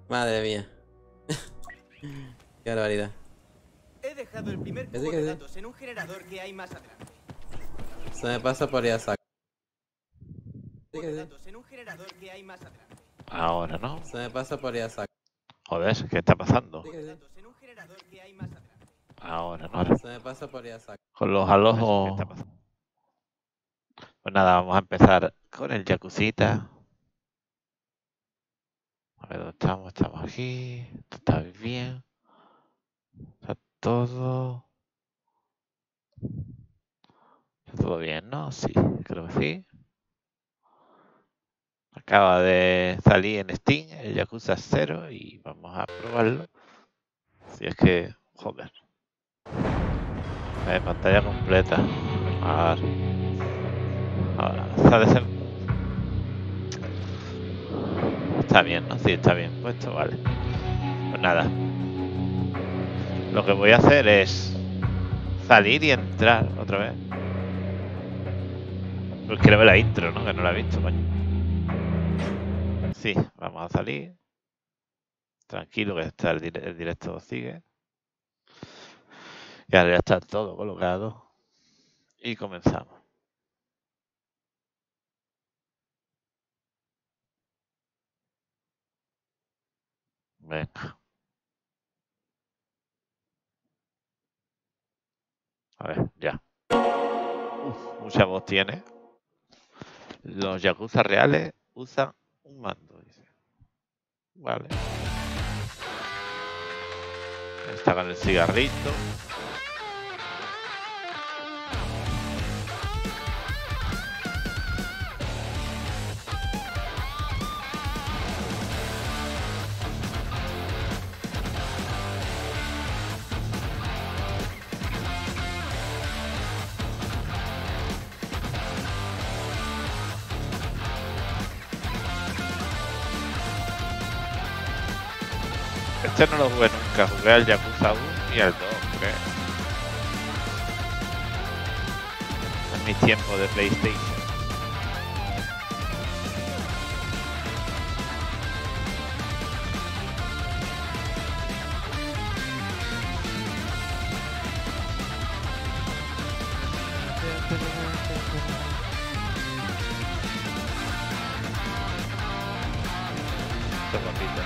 Madre mía. Qué barbaridad. He dejado el primer cubo de datos en un generador que hay más adelante. Se me pasa por ir a saco. Ahora, ¿no? Se me pasa por ir a saco. Joder, ¿qué está pasando? Ahora, ¿no? Se me pasa por ir a saco. Con los alojos. Pues nada, vamos a empezar con el jacuzita. A ver, ¿dónde estamos? Estamos aquí. Está bien. Está todo. Está todo bien, ¿no? Sí, creo que sí. Acaba de salir en Steam el Yakuza 0 y vamos a probarlo. Si es que... Joder. Pantalla completa. Ahora sale. Está bien, ¿no? Sí, está bien puesto, vale. Pues nada. Lo que voy a hacer es salir y entrar otra vez. Pues quiero ver la intro, ¿no? Que no la he visto, coño. Sí, vamos a salir. Tranquilo que está el directo sigue. Y ahora ya está todo colocado. Y comenzamos. Venga. A ver, ya. Mucha voz tiene. Los Yakuza reales usan un mando, dice. Vale. Está con el cigarrito. Este no lo jugué nunca, jugué al Yakuza 1 y al 2, creo. En mis tiempos de PlayStation. Qué guapito.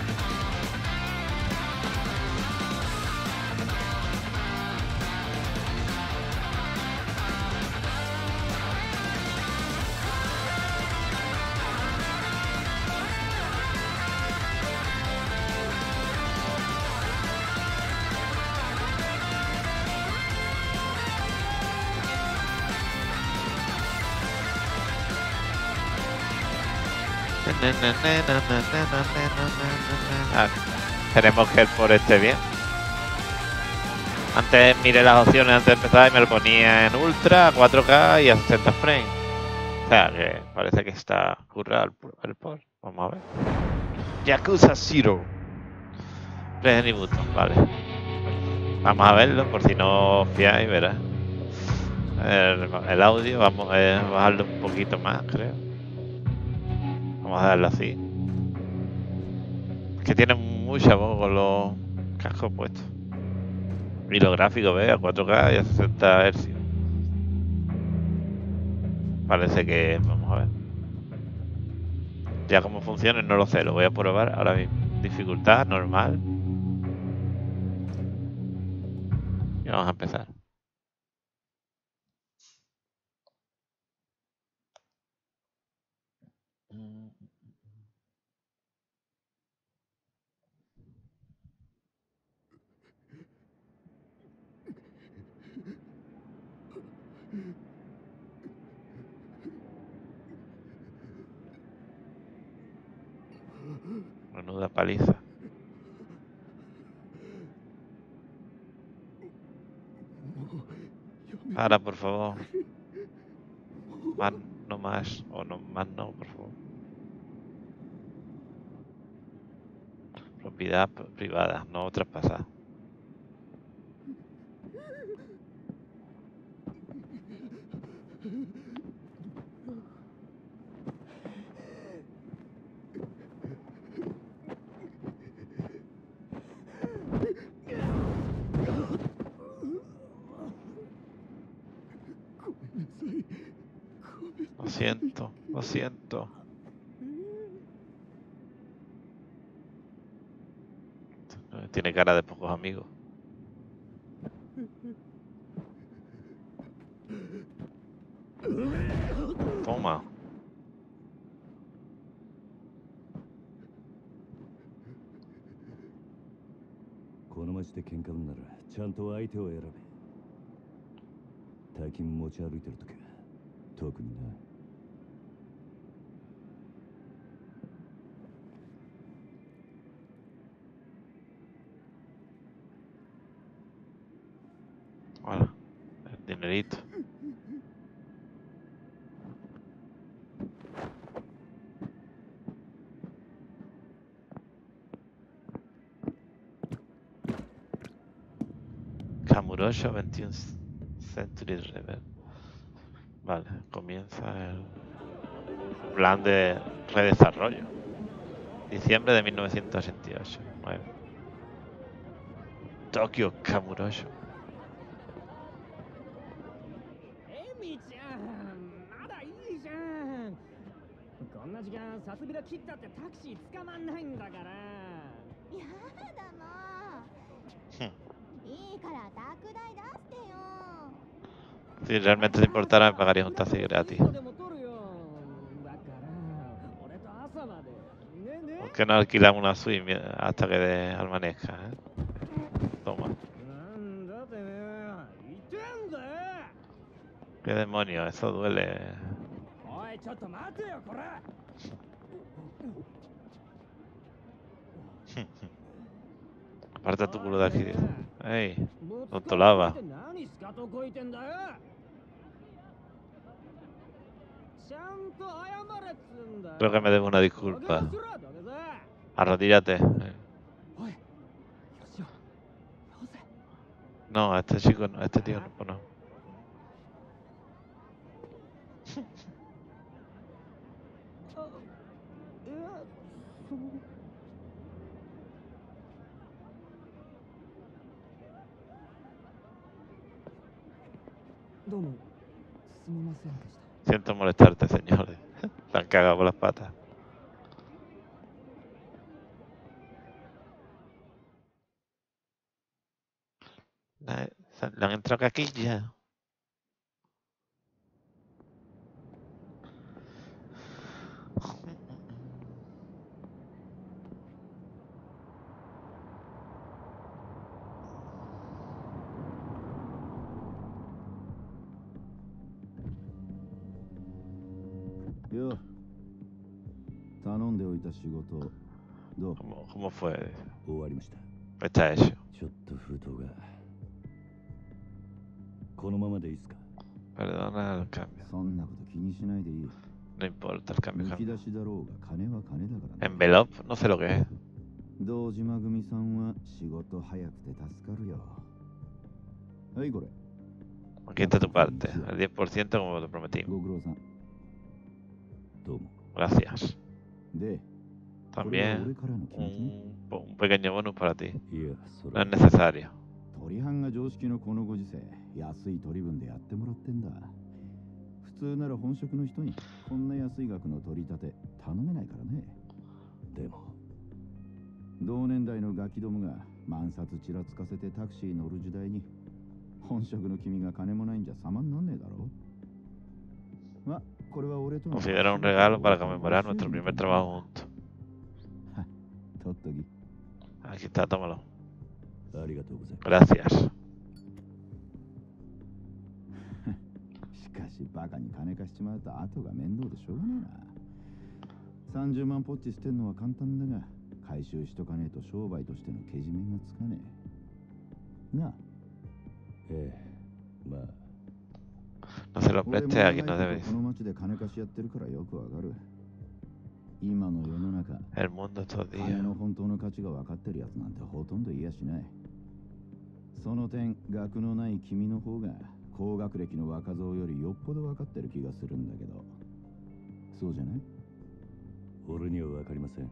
Ah, tenemos que ir por este bien. Antes miré las opciones antes de empezar y me lo ponía en ultra, a 4K y a 60 frames. O sea que parece que está currado el port. Vamos a ver. Yakuza 0. Press any button, vale. Vamos a verlo por si no os fiáis, verás. El audio, vamos a bajarlo un poquito más, creo. Vamos a darlo así. Que tiene mucha voz con los cascos puestos. Y los gráficos, ¿ves? A 4K y a 60 Hz. Parece que... Vamos a ver. Ya cómo funciona no lo sé, lo voy a probar ahora mismo. Dificultad normal. Y vamos a empezar. Menuda paliza. Ahora, por favor. Más, no más. O no, más no, por favor. Propiedad privada, no traspasada. siento, lo siento. Tiene cara de pocos amigos. Toma. この町で喧嘩売んならちゃんと相手を選べ。大金持ち歩いてるときは特にな。 Hola, el dinerito. Kamurocho 21 Century Rebel. Vale, comienza el plan de redesarrollo. Diciembre de 1988. 9. Tokio Kamurocho. エミちゃん、まだいいじゃん。こんな時間さすびら切ったってタクシー捕まんないんだから。 やだもう。いいから宅代出してよ。 Si realmente te importara, me pagarías un taxi gratis. でも取るよ。だから俺と朝まで。ねね。 ¿Por qué no alquilamos una suite hasta que amanezca? Toma. なんだてめえ。いてんだよ。 ¿Qué demonios? Eso duele. おいちょっと待てよこら。 Aparta tu culo de aquí. ¡Ey! Tonto lava. 何スカトこいてんだよ。ちゃんと謝れっつんだよ。 Creo que me debo una disculpa. Arrodíllate. Oye, yo, No, a este chico no, a este tío no. No. どうもすみませんでした。 Siento molestarte, señores. Se han cagado por las patas. Le han entrado caquillas. Yo. 頼んでおいた仕事どう ¿Cómo fue? 終わりました。 Está hecho. ちょっと封筒がこのままでいいですか。 Perdona el cambio. そんなこと気にしないでいい。 No importa el cambio. 抜き出しだろうが金は金だからね。 Envelope, no sé lo que es. 堂島組さんは仕事早くて助かるよ。はいこれ。 Aquí está tu parte. El 10% como te prometí. ご苦労さん。どうも。 Gracias. で、 También un pequeño bonus para ti. いや、そ No れ es necesario. 鳥藩が常識のこのご時世、安い取り分でやってもらってんだ。普通なら本職の人にこんな安い額の取り立て頼めないからね。でも同年代のガキどもが万札ちらつかせてタクシー乗る時代に本職の君が金もないんじゃ様になんねえだろ。ま、これは俺との Considera un regalo para conmemorar nuestro primer trabajo juntos. 取っとき。 Aquí está, tómalo. ありがとうございます。 Gracias. しかしバカに金貸しちまうと後が面倒でしょうがねえな。30万ポッチ捨てんのは簡単だが回収しとかねえと商売としてのけじめがつかねえ。なあ。ええ、まあ。 No se lo preste a quien no debe. この町で金貸しやってるからよくわかる。今の世の中、 El mundo estos 金 días. の本当の価値が分かってるやつなんてほとんどいやしない。その点、学のない君の方が高学歴の若造よりよっぽど分かってる気がするんだけど、そうじゃない？俺には分かりません。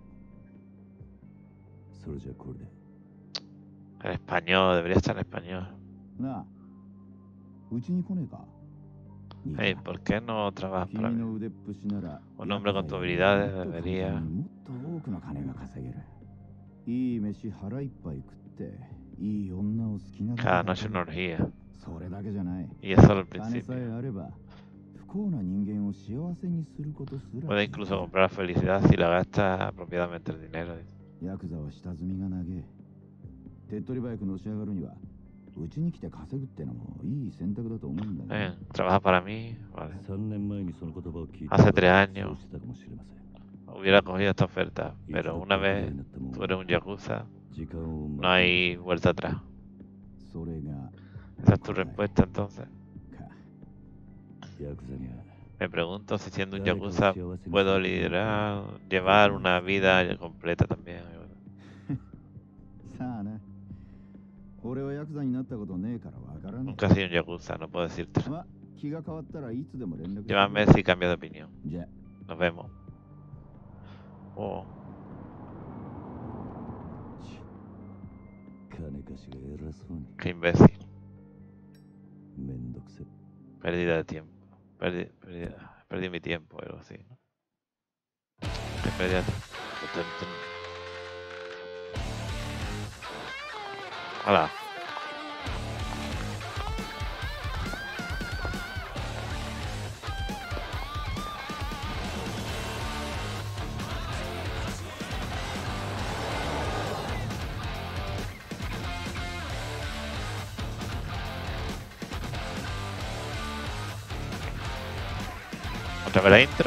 それじゃこれで。 En español, debería estar en español. なあ、うちに来ねえか？ Hey, ¿por qué no trabajas para 君 mí? の腕っぷしなら Un hombre con tus habilidades もっと簡単 debería... にもっと多くの金が稼げる。いい飯腹いっぱい食っていい女を好きなだけ Cada だ noche け una orgía. それだけじゃない。 Y es solo el 金さ principio. えあれば不幸な人間を幸せにすることすら Puede incluso comprar felicidad si la gasta apropiadamente el dinero. ヤクザは下積みが長え。手っ取り早くのし上がるにはうちに来て稼ぐってのもいい選択だと思うんだが、 Trabaja para mí. Vale. 3年前にその言葉を聞いた Hace 3 años そうしたかもしれません。 hubiera cogido esta oferta, いつ pero だって una 大人 vez になったもん tú eres un yakuza, 時間を no hay vuelta atrás. それが Esa es tu respuesta entonces. か。 ヤクザには Me pregunto si siendo un yakuza puedo liderar, llevar una vida completa también. さあな。俺はヤクザになったことねえからわからない。 Nunca he sido un yakuza, no puedo decirte. まあ、気が変わったらいつでも連絡して Llámame si cambias de opinión. じゃあ Nos vemos. Oh, 金貸しが偉そうに qué imbécil. めんどくせ。 Pérdida de tiempo. Perdí mi tiempo, algo así, ¿no? Qué pérdida de tiempo. Hola. ¿Otra vez la intro?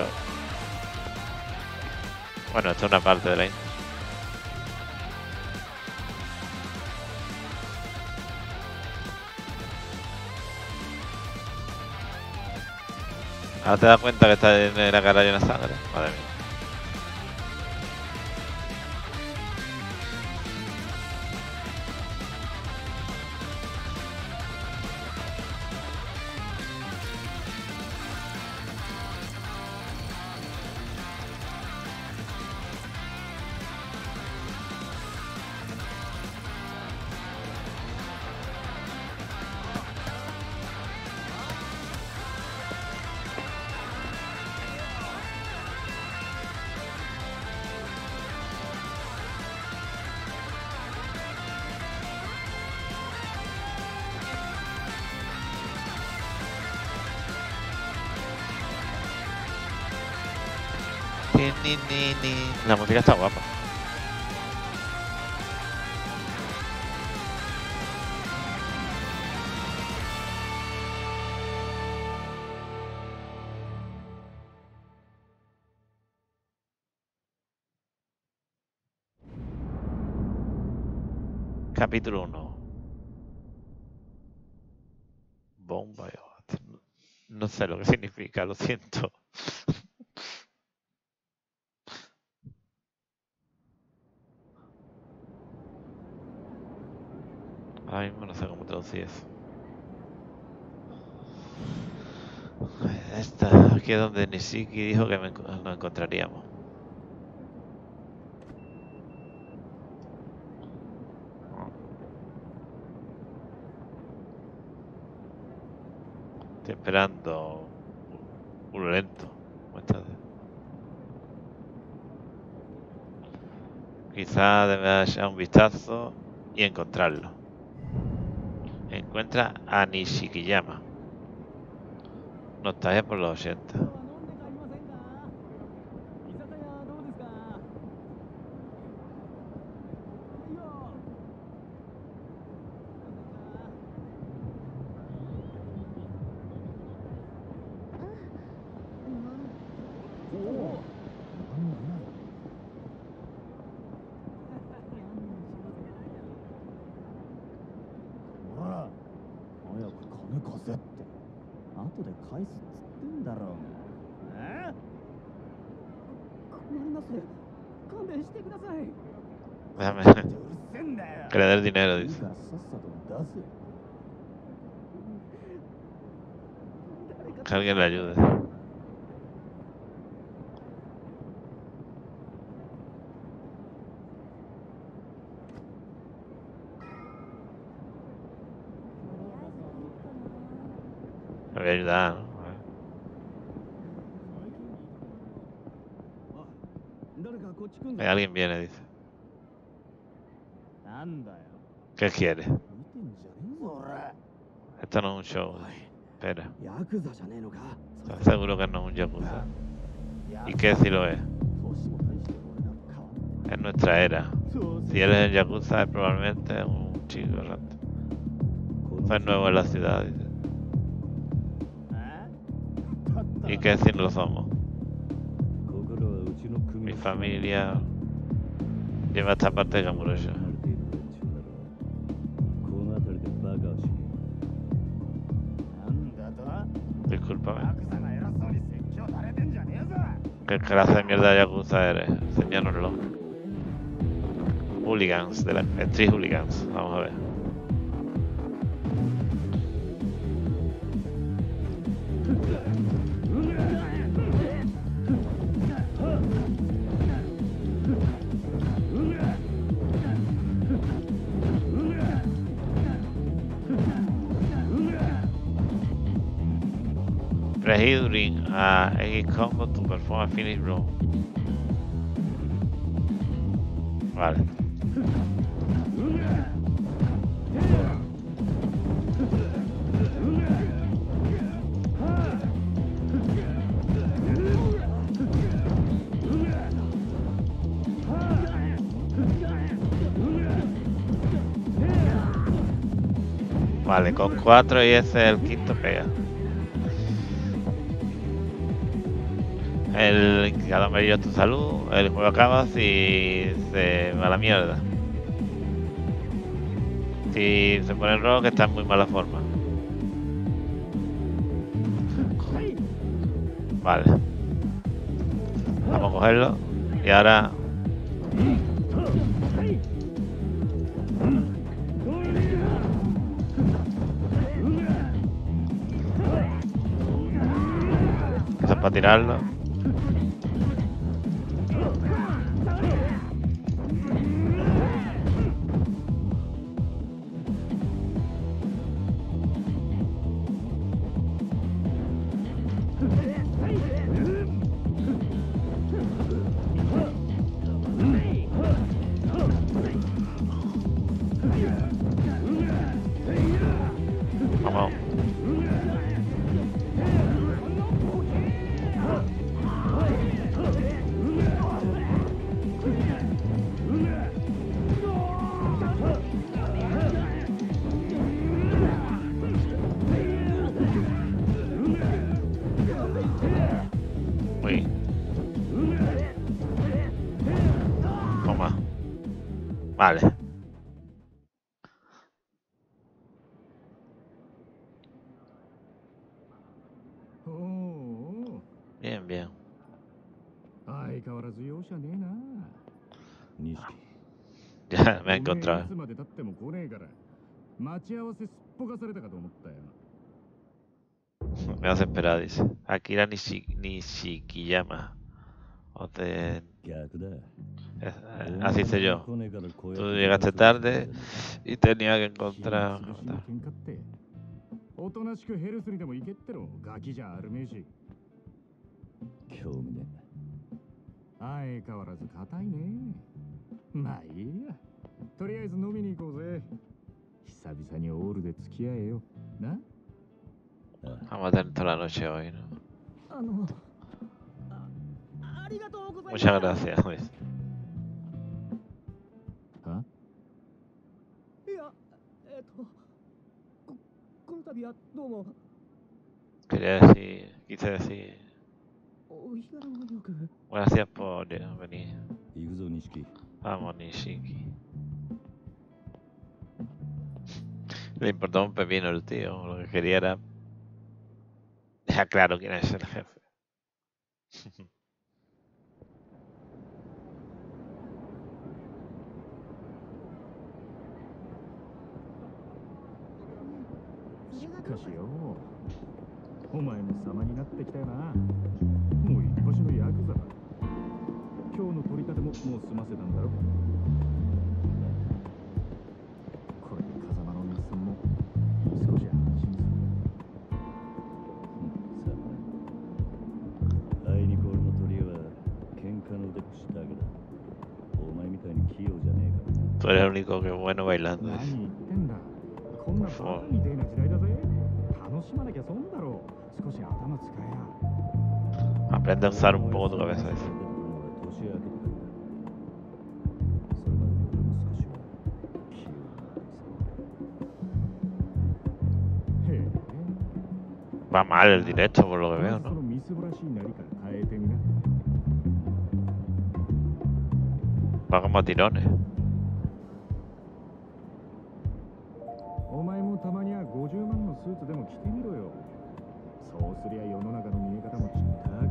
Bueno, esta es una parte de la intro. Ahora te das cuenta que está en la cara llena de sangre. Madre mía. La música está guapa. Capítulo 1. Bomba. No sé lo que significa, lo siento. Ahora mismo no sé cómo traducir eso. Aquí es donde Nishiki dijo que nos encontraríamos. Estoy esperando lento. Quizá deba echar un vistazo y encontrarlo. Encuentra a Nishikiyama. Nostalgia por los 80. Déjame que le dé el dinero, dice. Que alguien le ayude. Me voy a ayudar, ¿no? Alguien viene, dice. なんだよ。 ¿Qué quiere? 見てんじゃねえぞ、俺。 Esto no es un show. Espera. ヤクザじゃねえのか。 ¿Estás seguro que no es un yakuza? ¿Y qué si lo es? 年も大して俺らと変わんね Es nuestra era. え。そう Si eres el yakuza, es probablemente un chico errante. Fue nuevo en la ciudad, dice. ¿Y qué si lo somos? Mi familia lleva esta parte de Kamurocho. Discúlpame. ¿Qué clase de mierda de yakuza eres? Enséñanoslo. Hooligans, de la Street Hooligans. Vamos a ver. Press during X combo to perform a finish blow. Vale. Vale, con 4 y ese es el quinto pega. El indicador amarillo es tu salud, el juego acaba si se va a la mierda. Si se pone en rojo, que está en muy mala forma. Vale. Vamos a cogerlo. Y ahora... Eso es para tirarlo. Vamos. Uy. Toma. Vale. Bien, bien. 相変わらず容赦ねえな。 錦 Ya me he encontrado. いつまで経っても来ねえから待ち合わせすっぽかされたかと思ったよ。 Me hace esperar, dice. Akira Nishikiyama. O te... 逆だ Así hice yo. Tú llegaste tarde y tenía que encontrar... 喧嘩っておとなしくヘルスにでも行けってのガキじゃあるめえし。 興味ね相変わらず硬いね。まあいいや。とりあえず飲みに行こうぜ。久々にオールで付き合えよ。な。 Vamos a tener toda la noche hoy, ¿no? ありがとうございます。 Muchas gracias, Luis. いや、この度はどうも。 Quería decir... Quise decir... お日柄もよく。 Gracias por venir. 行くぞ錦 Vamos, Nishiki. Le importaba un pepino el tío. Lo que quería era... Deja claro quién es el jefe. しかしよ、お前も様になってきたよな。もう一発のヤクザだ。今日の取り立てももう済ませたんだろ。これで風間の日産も少し安心する。 あいにこ俺の取り柄は喧嘩の腕っぷしだけだ Tú eres el único que es bueno bailando. 何言ってんだ。こんなバカみたいな時代だぜ。楽しまなきゃ損だろう。少し頭使えや。 Aprende a usar un poco tu cabeza. 年明けてからそれまでに俺も少しは気をへえ。 Va mal el directo por lo que veo, そ ¿no? のみすぼらしいなりから変えてみな。 Va como a tirones. お前もたまには50万のスーツでも着てみろよ。そうすりゃ世の中の見え方もちった変わる。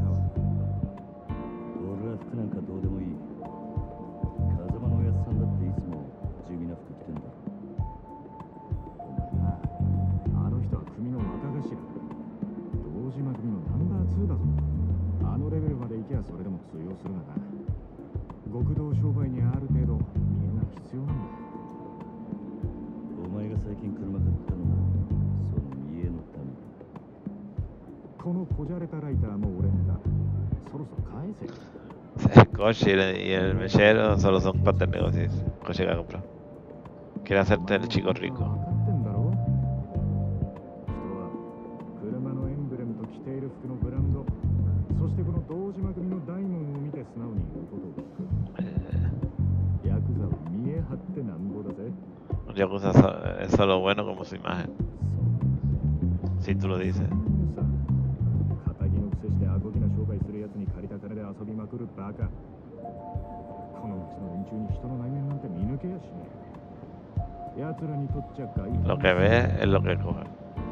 俺は服なんかどうでもいい。風間のおやつさんだっていつも地味な服着てんだろ。 お前な、あの人は組の若頭。堂島組のナンバー2だぞ。あのレベルまで行きゃそれでも通用するがな。極道商売にある程度見栄が必要なんだ。 お前が最近車買ったのもその見栄のためか。 このこじゃれたライターも俺んだ。そろそろ返せ。 El coche y el mechero solo son partes de negocios. El coche que ha comprado. Quiere hacerte el chico 分 rico. かってんだろ。人は車のエンブレムと着ている服のブランド、そしてこの堂島組の大門を見て素直に言うことを聞く。ヤクザは見栄張ってなんぼだぜ。 Un Yakuza es solo bueno como su imagen. Si tú lo dices. さあ、仇のくせしてアコギな商売するやつに借りた金で遊びまくるバカ。この町の連中に人の内面なんて見抜けやしねえ。奴らにとっちゃ外 Lo que ves es lo que coge.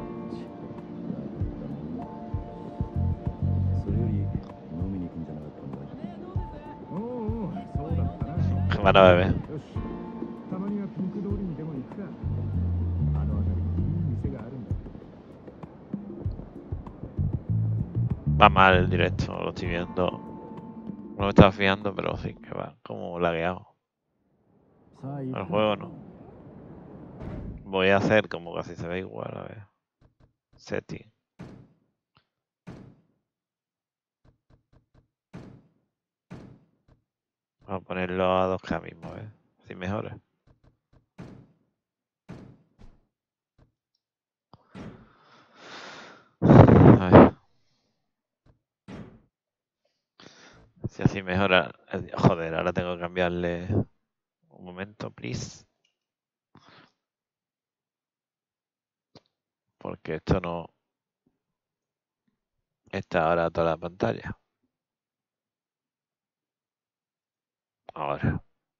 それより飲みに行くんじゃなかったんだ。 おうおう、そうだったな。 Que van a beber. よし、たまにはピンク通りにでも行くか。あの辺りにいい店があるんだ。 Va mal el directo, lo estoy viendo. No me estaba fijando, pero sí que va como lagueado. さあ行く El juego no. Voy a hacer como casi se ve igual, a ver. Setting. Vamos a ponerlo a 2K mismo, a ver. Si mejora. A ver. Si así mejora. Joder, ahora tengo que cambiarle. Un momento, please. Porque esto no está ahora toda la pantalla. Ahora.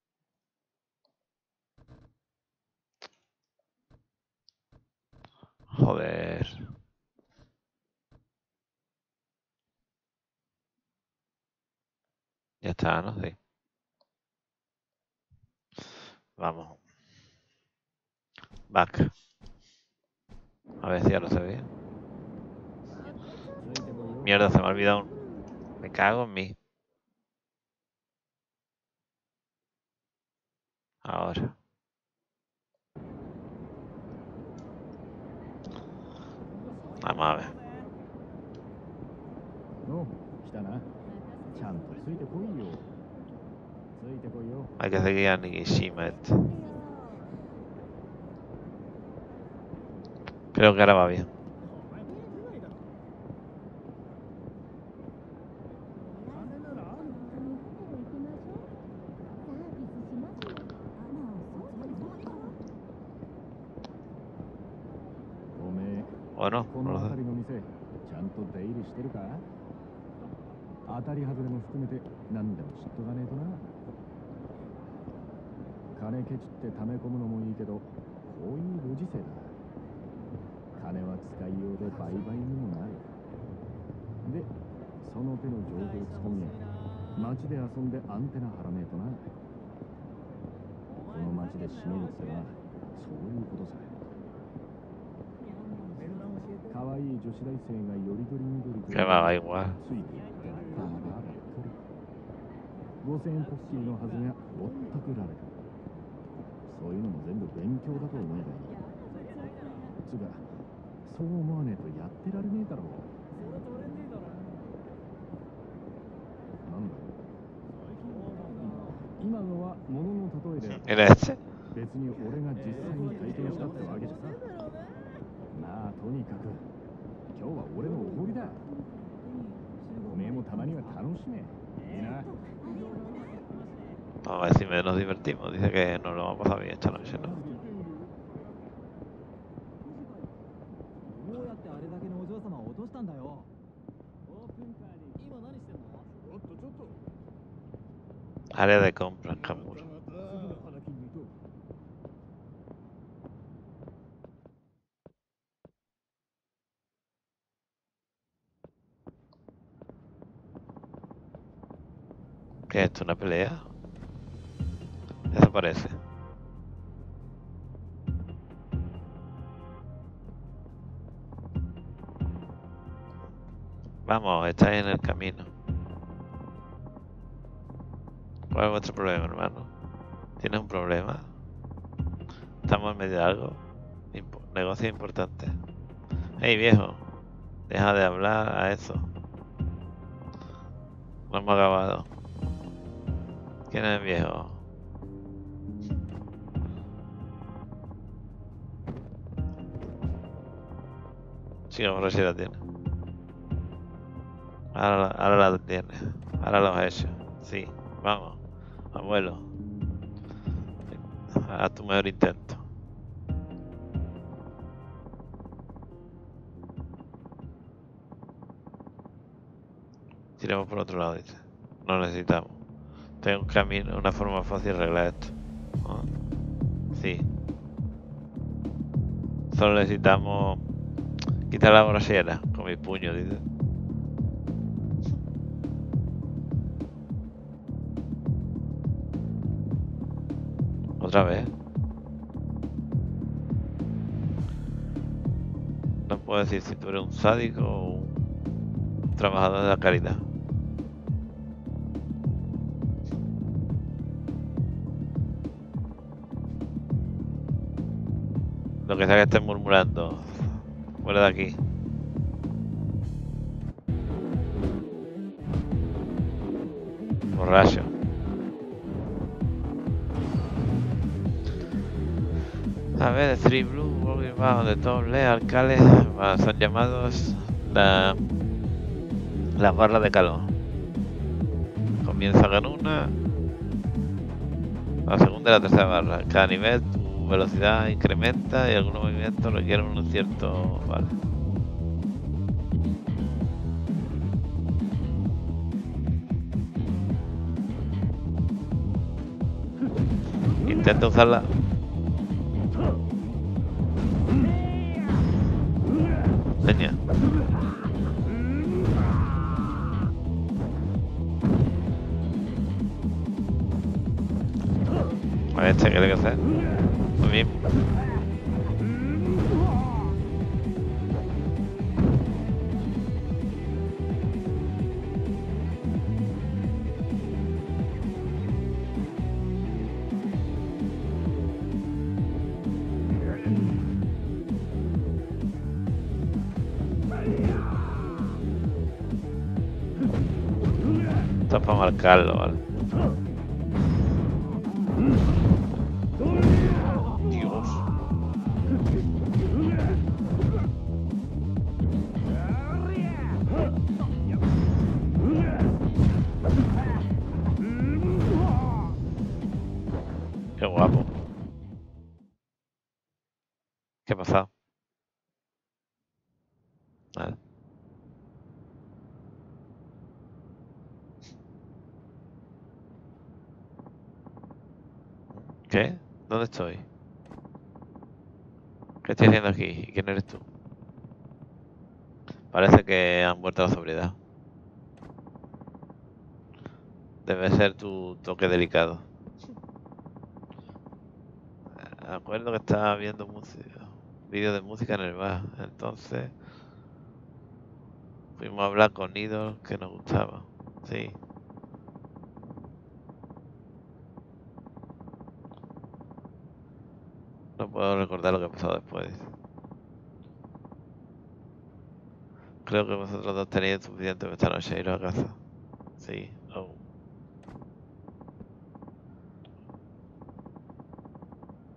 Joder. Ya está, ¿no? Sí. Vamos. Back. A ver si ya lo se ve. Mierda, se me ha olvidado un... Me cago en mí. Ahora. Vamos a ver. の、来たな。ちゃんとついてこいよ。ついてこいよ。 Hay que seguir a Nigishima este. Creo que ahora va bien. おめえ、 ¿O no? こ No の lo sé. 辺りの店、ちゃんと出入りしてるか？当たり外れも含めて何でも知っとかねえとな。金ケチって溜め込むのもいいけど、こういうご時世だ。金は使いようで売買にもなる。で、その手の情報をつかみ、街で遊んでアンテナ張らねえとな。この街でしのぐってのは、そういうことさ。可愛い女子大生がよりどりみどりと Que me va igual. ついていってバーばっかり。5000円ポッキーのはずがぼったくられる。そういうのも全部勉強だと思えばいい。つうか、そう思わねえとやってられねえだろう。なんだろう。今のは物の例えで。 Era este. 別に俺が実際に体験したってわけじゃさ。まあとにかく今日は俺のおごりだ。おめえもたまには楽しめ。いいな。 Vamos a ver si nos divertimos. Dice que nos lo vamos a pasar bien esta noche, ¿no? どうやってあれだけのお嬢様を落としたんだよ。オープンカーに今何してんの？ ちょっとちょっと。 Área de compras, Kamura. 次の花金にと。 ¿Qué es esto? ¿Una pelea? Eso parece. Vamos, estáis en el camino. ¿Cuál es vuestro problema, hermano? ¿Tienes un problema? ¿Estamos en medio de algo? Negocio importante. Hey, viejo. Deja de hablar a eso. No hemos acabado. ¿Quién es el viejo? Sí, ahora sí la tiene. Ahora la tiene. Ahora lo has hecho. Sí, vamos. Abuelo. Haz tu mejor intento. Tiremos por otro lado, dice. No necesitamos. Tengo un camino, una forma fácil de arreglar esto. ¿Ah? Sí. Solo necesitamos quitar la grosera con mi puño, dice. Otra vez. No puedo decir si tú eres un sádico o un trabajador de la caridad. Lo que sea que estés murmurando. Fuera de aquí. Borracho. A ver, Three Blue, Walking Bajo de todos los alcaldes son llamados las barras de calor. Comienza con una, la segunda y la tercera barra. Cada nivel tu velocidad incrementa y algunos movimientos requieren un cierto... Vale. Intenta usarla. Leña. A ver, ¿qué hay que hacer? Muy bien. Esto es para marcarlo, ¿vale? Dios. Qué guapo. ¿Qué ha pasado? Vale. ¿Qué? ¿Dónde estoy? ¿Qué estoy haciendo aquí? ¿Y quién eres tú? Parece que han vuelto a la sobriedad. Debe ser tu toque delicado. Acuerdo que estaba viendo vídeos de música en el bar. Entonces fuimos a hablar con Idol que nos gustaba. Sí. No puedo recordar lo que ha pasado después. Creo que vosotros dos tenéis suficiente esta noche iros a casa. Sí. Oh.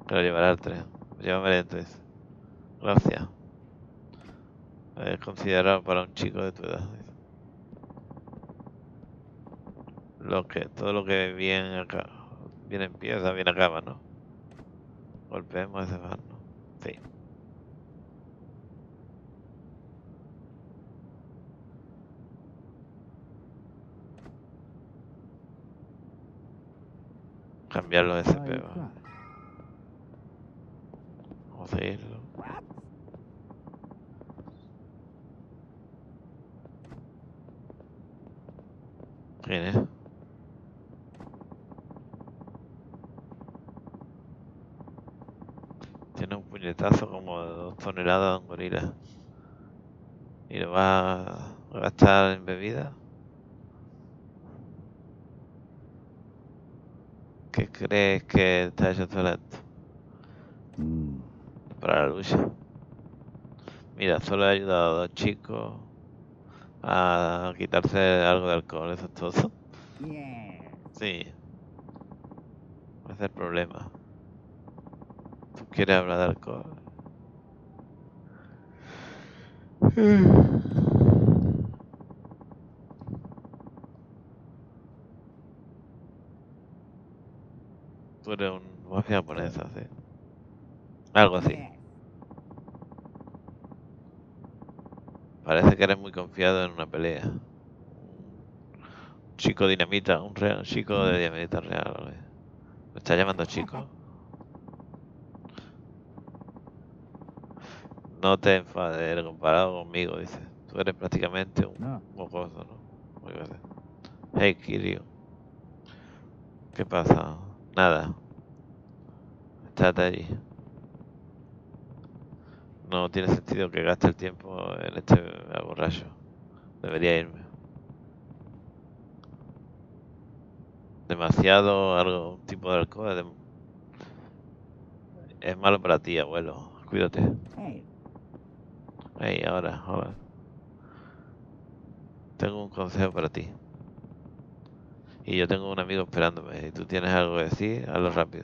Que lo llevará al tren. Llévame entonces. Gracias. Es considerado para un chico de tu edad. Todo lo que bien empieza, bien acaba, ¿no? Golpeemos ese van, ¿no? Sí. Cambiar los SP, ¿va? Vamos a seguirlo. ¿Quién es? Tiene un puñetazo como de 2 toneladas de un gorila. ¿Y lo va a gastar en bebida? ¿Qué crees que está hecho todo esto? Para la lucha. Mira, solo he ayudado a 2 chicos a quitarse algo de alcohol, eso es todo. Sí. Ese es el problema. ¿Tú quieres hablar de alcohol? Tú eres un mafia japonesa, sí. Algo así. Parece que eres muy confiado en una pelea. Un chico dinamita, un chico de dinamita real. ¿Vale? ¿Me estás llamando chico? No te enfades, comparado conmigo, dice. Tú eres prácticamente un mocoso, ¿no? Muy bien. Hey, Kiryu. ¿Qué pasa? Nada. Estate allí. No tiene sentido que gaste el tiempo en este borracho. Debería irme. Demasiado un tipo de alcohol es malo para ti, abuelo. Cuídate. Hey, ahora. Tengo un consejo para ti. Y yo tengo un amigo esperándome. Si tú tienes algo que decir, hazlo rápido.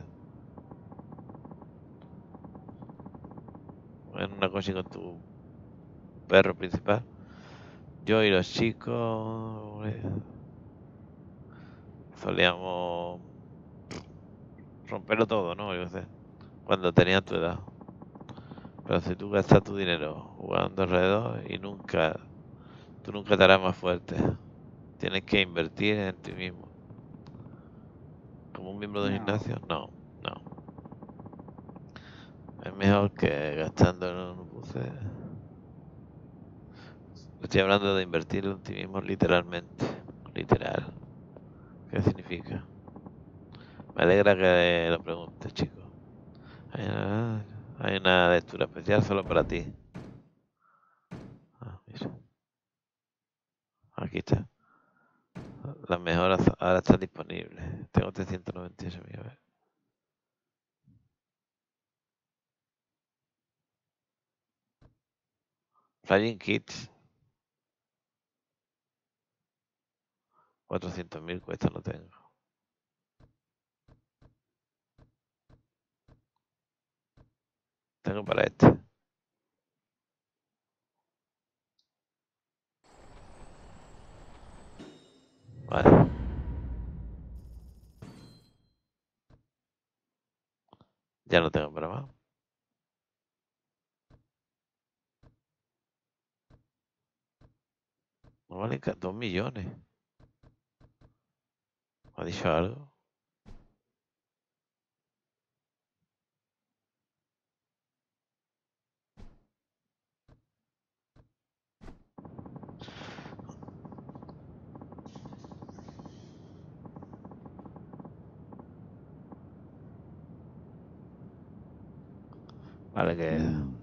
En una coche con tu perro principal. Yo y los chicos solíamos romperlo todo, ¿no? Yo sé. Cuando tenía tu edad. Pero si tú gastas tu dinero jugando alrededor tú nunca te harás más fuerte. Tienes que invertir en ti mismo. ¿Como un miembro de un gimnasio? No. Es mejor que gastando en un buce. Estoy hablando de invertir en ti mismo literalmente. Literal. ¿Qué significa? Me alegra que lo preguntes, chico. Hay una lectura especial solo para ti. Mira. Aquí está. Las mejoras ahora están disponibles. Tengo 398.000. A ver. Flying Kits. 400.000 cuesta, no tengo. Tengo para este. Vale. Ya no tengo para más. No vale 2 millones. ¿Ha dicho algo? Vale, que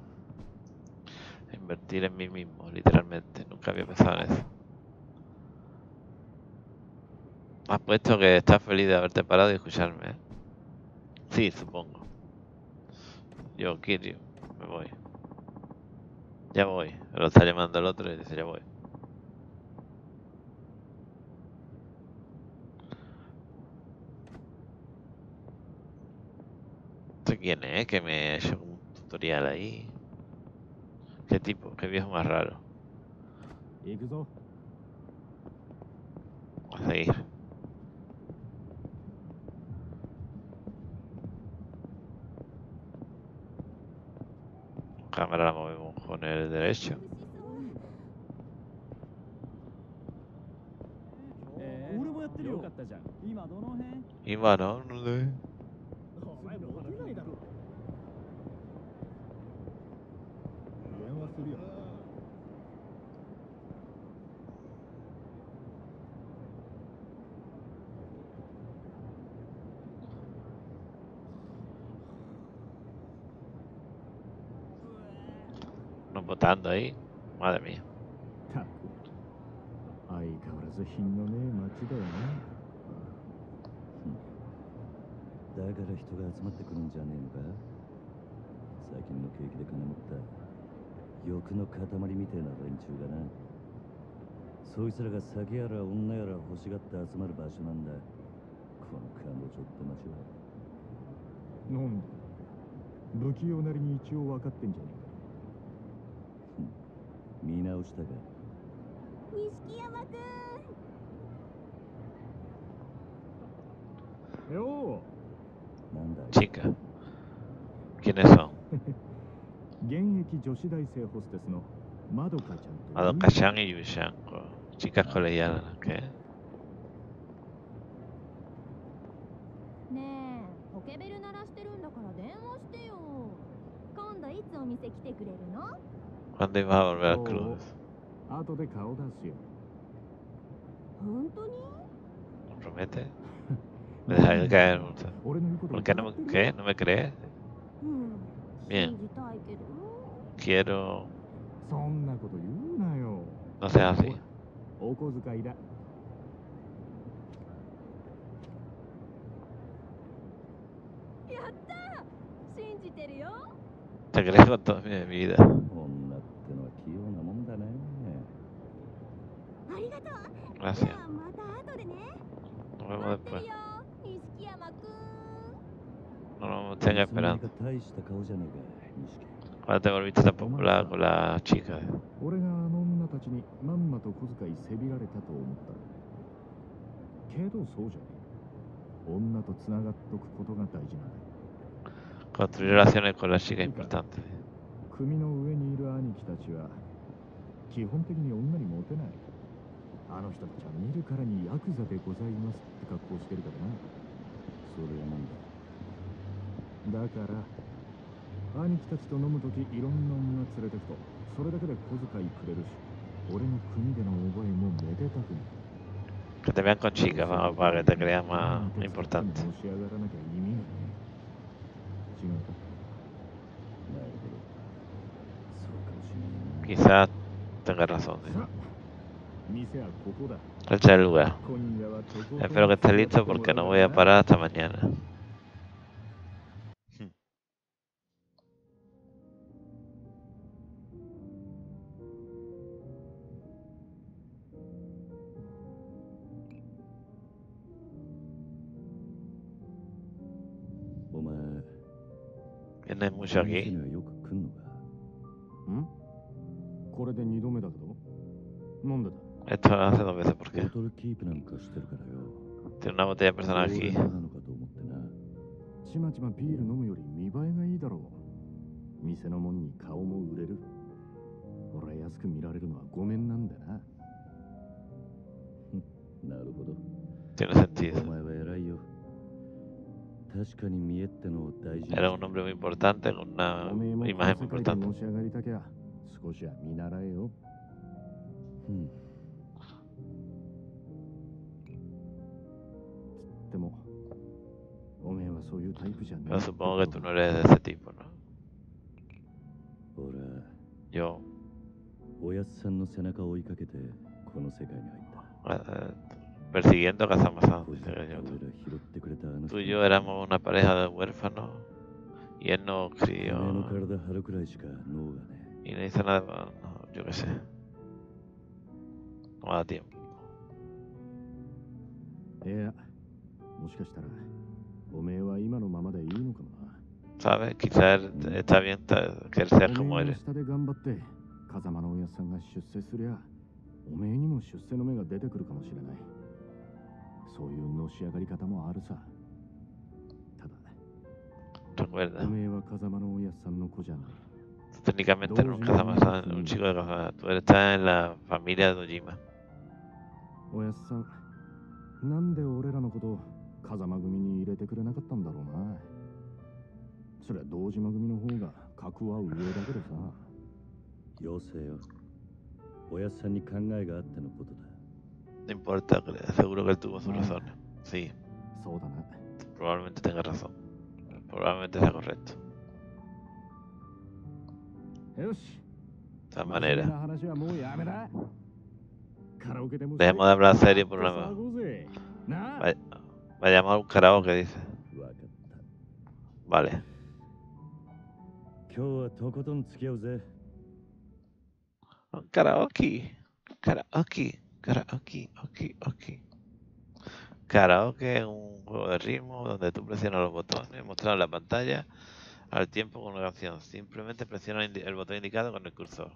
invertir en mí mismo, literalmente. Nunca había pensado en eso. Has puesto que estás feliz de haberte parado y escucharme, ¿eh? Sí, supongo. Yo, Kiryu, me voy. Ya voy. Lo está llamando el otro y dice, ya voy. viene, que me ha hecho un tutorial ahí. ¿Qué tipo? ¿Qué viejo más raro? 行くぞ。 Vamos a ir. Cámara la movemos con el derecho. 俺もやってるよ。よかったじゃん。今どの辺？ Y bueno, no sé. お前モテないだろ。電話するよ。 Nos votando ahí. Madre mía. たく相変わらず品のねえ街だよね。 だから人が集まってくるんじゃねえのか。最近の景気で金持った欲の塊みてえな連中がな。そいつらが酒やら女やら欲しがって集まる場所なんだ。このカンボジョって街は。 なんだ不器用なりに一応分かってんじゃねえか。 見直したか。 錦山くん。 よなんだ Chica. ¿Quiénes son? 現役女子大生ホステスのまどかちゃんと。 Madoka-chan y Yu-chan. Chicas colegialas. ¿Qué? ねえ、ポケベル鳴らしてるんだから電話してよ。今度いつお店来てくれるの？ ¿Cuándo ibas a volver al club? 後で顔出すよ。 本当に？ ¿Lo promete? Me deja caer. 俺の言うこと ¿Por qué no me, qué? ¿No me crees? うん。 Bien. 信じたいけど。 Quiero... そんなこと言うなよ。 No seas así. お小遣いだ。 やったー！信じてるよ。 Te crees con toda mi vida. 女ってのは器用なもんだね。 ありがとう。 Gracias. じゃあまた後でね。 Nos vemos 待って después. るよ、錦山くん。 No me tenga いつの間に esperando. か大した顔じゃねえか、錦。 Ahora te volviste tan popular con la chica. 俺があの女たちにまんまと小遣いせびられたと思った。けどそうじゃねえ。女と繋がっとくことが大事なんだ。 Construir relaciones con la chica es importante. 組の上にいる兄貴たちは基本的に女にモテない。あの人たちは見るからにヤクザでございますって格好してるからな。 それはなんだ。 だから兄貴たちと飲むときいろんな女連れてくとそれだけで小遣いくれるし、俺の組での覚えもめでたくなる。 Que te vean con chicas, vamos, para que te creas más importante. 申し上がらなきゃ意味がねえ。違うか。 なるほど。そうかもしれないな。 Quizás tengas razón. さあ、店はここだ。 Echa el lugar. 今夜はとことん Espero que estés listo porque no voy a parar hasta mañana. ¿Tienes mucho aquí? 店にはよく来んのか。 ん？これで2度目だけど。なんでだ。 Esto hace 2 veces, ¿por ボ qué? トルキープなんかしてるからよ。 Tiene una botella personal 常 aquí. 連なのかと思ってな。 ちまちまビール飲むより見栄えがいいだろう。店のもんに顔も売れる。俺は安く見られるのはごめんなんだな。 なるほど。 Tiene sentido. お前は偉いよ。確かに見栄ってのを大事に。 Era un hombre muy importante, con una おめえも imagen こ muy の世界 importante. でのし上がりたきゃ少しは見習えよ。 うん。 でもおめえはそういうタイプじゃねえ。 Pero supongo que tú no eres de ese tipo, ¿no? 俺は Yo, おやっさんの背中を追いかけてこの世界に入った。 persiguiendo a Kazama-san. こいつら dice 俺ら yo. 拾ってくれたあの人。 Tú y yo éramos una pareja de huérfanos y él nos おめえ crió の体張るくらいしか脳がね。 y no hizo nada, no, yo qué sé. No me da tiempo. いや、もしかしたらおめえは今のままでいいのかもな。 ¿sabes? Quizás está bien que seas como おめえの eres. 下で頑張って風間のおやっさんが出世すりゃおめえにも出世の芽が出てくるかもしれない。そういうのし上がり方もあるさ。ただ Recuerda, おめえは風間のおやっさんの子じゃない。 técnicamente nunca jamás un chico de Kazama. Tú estás en la familia de Dojima. おやっさん、なんで俺らのこと風間組に入れてくれなかったんだろうな。そりゃ堂島組の方が格は上だけどさ。 よせよ。おやっさんに考えがあってのことだ。 No importa, seguro que él tuvo sus razones. Sí, そうだな。 probablemente tenga razón. Probablemente sea correcto. よし。 De todas 真面目 maneras, な話はもうやめだ。カラオケでも dejemos de hablar serio por 騒 una vez. ごうぜ。なあ。 Vayamos a un karaoke, dice. わかった。 Vale. 今日はとことん付き合うぜ。 Un karaoke. Karaoke. Karaoke. Ok. Karaoke es un juego de ritmo donde tú presionas los botones mostrados en la pantalla al tiempo con una canción. Simplemente presiona el botón indicado con el cursor.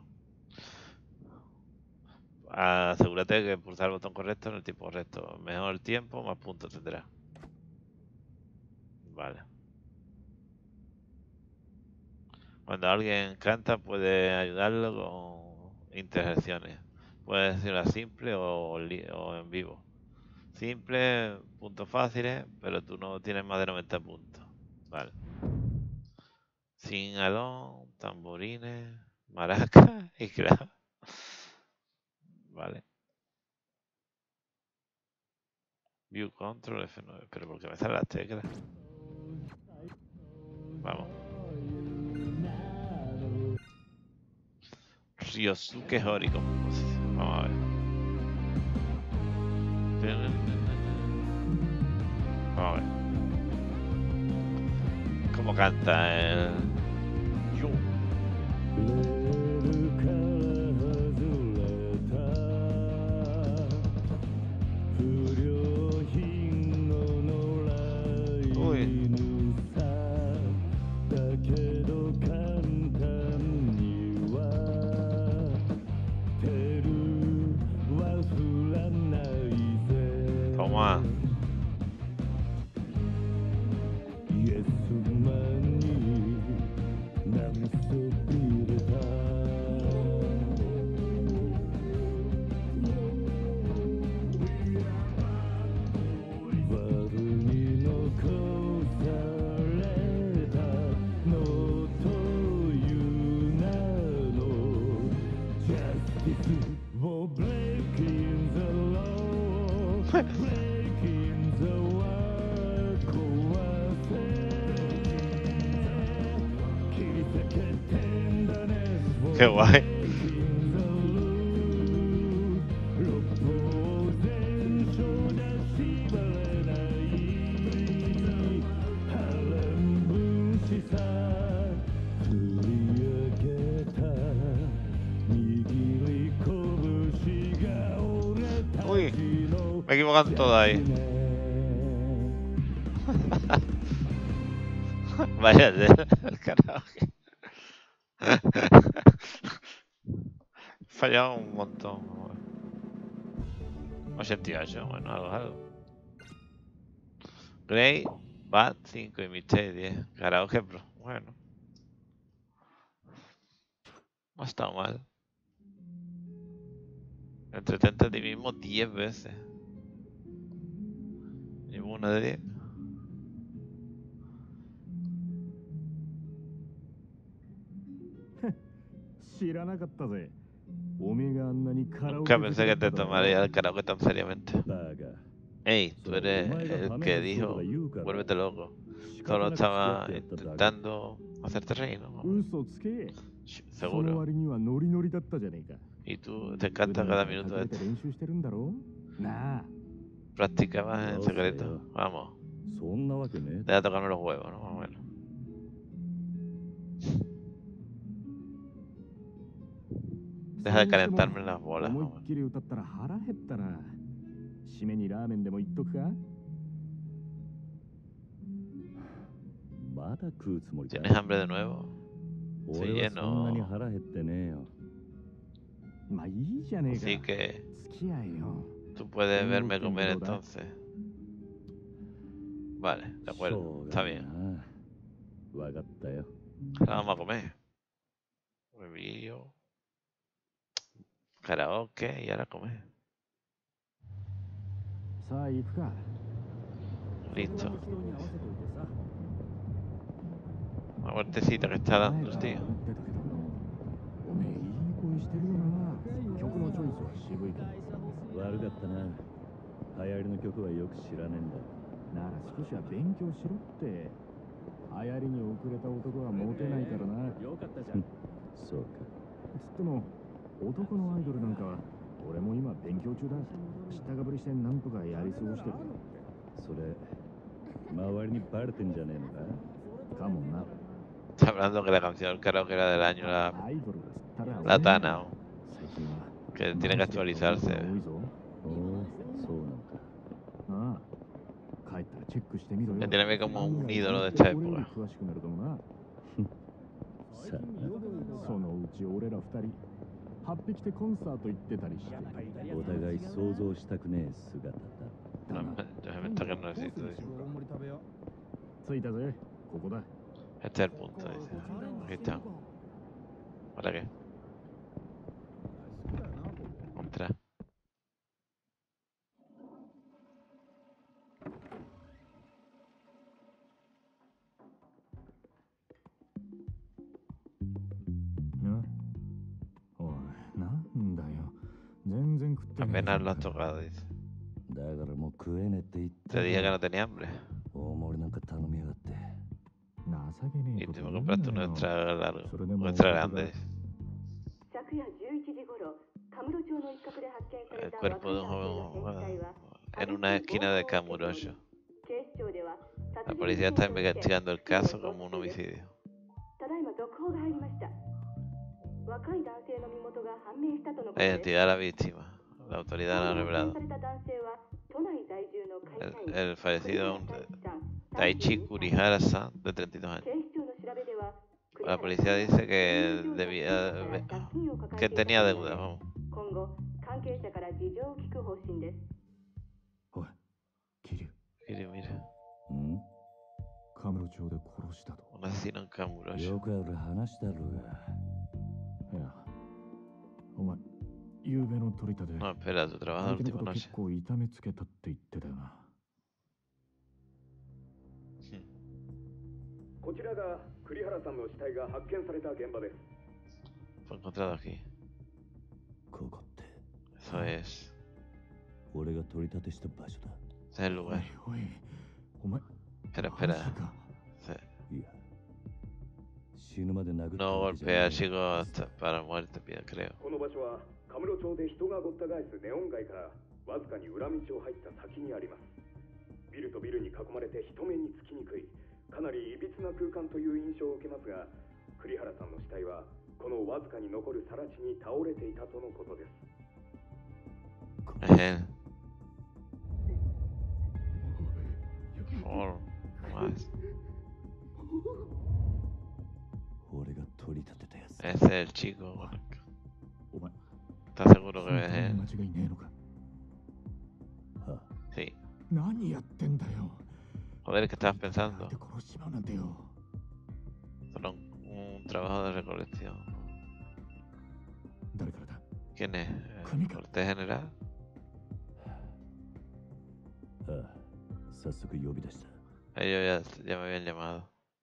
Asegúrate de pulsar el botón correcto en el tiempo correcto. Mejor el tiempo, más puntos tendrás. Vale. Cuando alguien canta, puedes ayudarlo con interjecciones. Puedes decirlo simple o en vivo. Simple, puntos fáciles, pero tú no tienes más de 90 puntos. Vale. Sin alón, tamborines, maracas y claro. Vale. View Control F9. Pero ¿por qué me salen las teclas? Vamos. Ryosuke Hori como composición. Vamos a ver. Vamos a ver. ¿Cómo canta el Yu? おい。 Toma. Qué guay. Uy, me he equivocado en todo ahí. Vaya el karaoke. Fallado un montón. 88, bueno, algo. Grey, Bad 5 y Mistake 10. Karaoke Pro, bueno. No ha estado mal. Entretente a ti mismo 10 veces. Llevo una de 10. Nunca pensé que te tomaría el karaoke tan seriamente. Ey, tú eres el que dijo, vuélvete loco. Solo estaba intentando hacerte reír, ¿no? Seguro. Y tú te encanta cada minuto de esto. Practicabas en secreto. Vamos. Deja tocarme los huevos, ¿no? Más o menos. Deja de calentarme las bolas. Vamos. 締めにラーメンでも言っとくか。 ままだ食うつもりか。 ¿Tienes hambre de nuevo? 俺はそんなに腹減ってねえよ。 まあいいじゃねえか。 Así que 付き合えよ。 tú puedes verme comer entonces. Vale, de し acuerdo, ょう está がない bien. な。わかったよ。 Ahora vamos a comer. Bebillo. Karaoke y ahora comer. さあ行くか。 Listo. 人に合わせといてさ。 Una vueltecita que está dando el tío. おめえいい声してるよな。曲のチョイスは渋いけど。 悪かったな。流行りの曲はよく知らねえんだ。 なら少しは勉強しろって。流行りに遅れた男はモテないからな。よかったじゃん。 そうか。 つっても男のアイドルなんかは俺も今勉強中だ。知ったかぶりしてなんとかやり過ごしてる。 それ周りにバレてんじゃねえのか。 かもな。 Está hablando que la canción del karaoke era del año アイドルが知ったら la Tana, 最近は que tiene que actualizarse. 多いぞ。 おお、そうなのか。 ああ、帰ったらチェックしてみろよ。 Que tiene como un ídolo de esta 俺より época. 詳しくなると思うな。 さあ、 そのうち俺ら二人8匹でコンサート行ってたりして。 お互い想像したくねえ姿だ。 No, yo me está que no necesito. Dice. 着いたぜ。ここだ。 Este es el punto, dice. Aquí está. ¿Para qué? Contra. おい、なんだよ。全然食ってねえ。 Apenas lo has tocado, dice. だからもう食えねえって言っ Te た。 dije que no tenía hambre. 大盛りなんか頼みやがって。 情けねえ Y こ te と me 言う compraste な una よ。 extra larga. それでも Una extra grande, dice. 昨夜11時頃、カムロ町の一角で発見され El た cuerpo de un 若い joven 男性の船体は en una esquina de Kamurocho. 警視庁では La policía está investigando el caso como un homicidio. ただいま続報が入りました。若い男性の身元が判明したとのこと La です。 identidad de la víctima. La autoridad no ha 発見 revelado. された男性は都内在住の会社員 El fallecido 栗原太一さん Taichi Kurihara-san, de 32 años. 警視庁の調べでは La policía dice que que tenía deuda. Vamos. 今後関係者から事情を聞く方針です。 おい、桐生、 Mira, mira. ん？ カムロ町で殺したと。 Un asesino en Kamurocho. よくある話だろうが。 いや、お前、夕べの取り立て。 No, espera, tu trabajo de 相手の última こと結 noche. 構痛めつけたって言ってたよな。 こちらが栗原さんの死体が発見された現場です。 Fue encontrado aquí. ここって Eso es. 俺が取り立てした場所だ。 Ese es el おい lugar. おい、お前、 Espera, マ espera. ジか。 Sí. いや、死ぬまで殴った No わけじゃ golpea ね al え。 chico hasta para muerte, creo. この場所はカムロ町で人がごった返すネオン街からわずかに裏道を入った先にあります。ビルとビルに囲まれて人目につきにくい、かなりいびつな空間という印象を受けますが、栗原さんの死体はこのわずかに残る更地に倒れていたとのことです。 Es él. Por favor, no más. 俺が取り立てたやつ。 Ese es el chico. お前、 ¿Estás seguro que es 間 él? 違いねえのか。 は Sí. 何やってんだよ。 Joder, ¿qué estabas pensando? で殺しちまうなんてよ。 Solo un trabajo de recolección. 誰からだ。 ¿Quién es? ¿El Crónica. corte general? あ、ああ、早速呼び出した。 Ellos ya me habían llamado.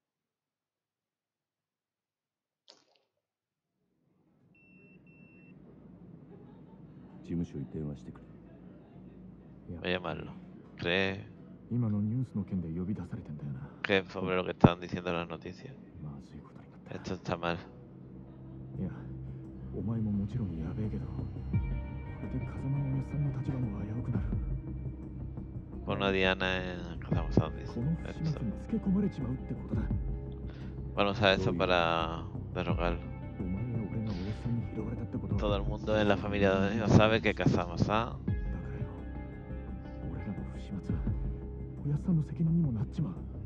事務所に電話してくれ。 Voy a llamarlo. ¿Cree 今のニュースの件で呼び出されてんだよな。 que sobre lo que estaban diciendo las noticias? まずいことになった。 Esto está mal. いや、お前ももちろんやべえけど、これで風間のおやっさんの立場も危うくなる。 Pon a Diana en Kazamazán, dice. この不始末につけ込まれちまうってことだ。 Vamos a eso para derrocarlo. お前や俺がおやっさんに拾われたってことは。 Todo el mundo en la familia de ellos sabe que Kazamazán だからよ、俺らの不始末はおやっさんの責任にもなっちまう。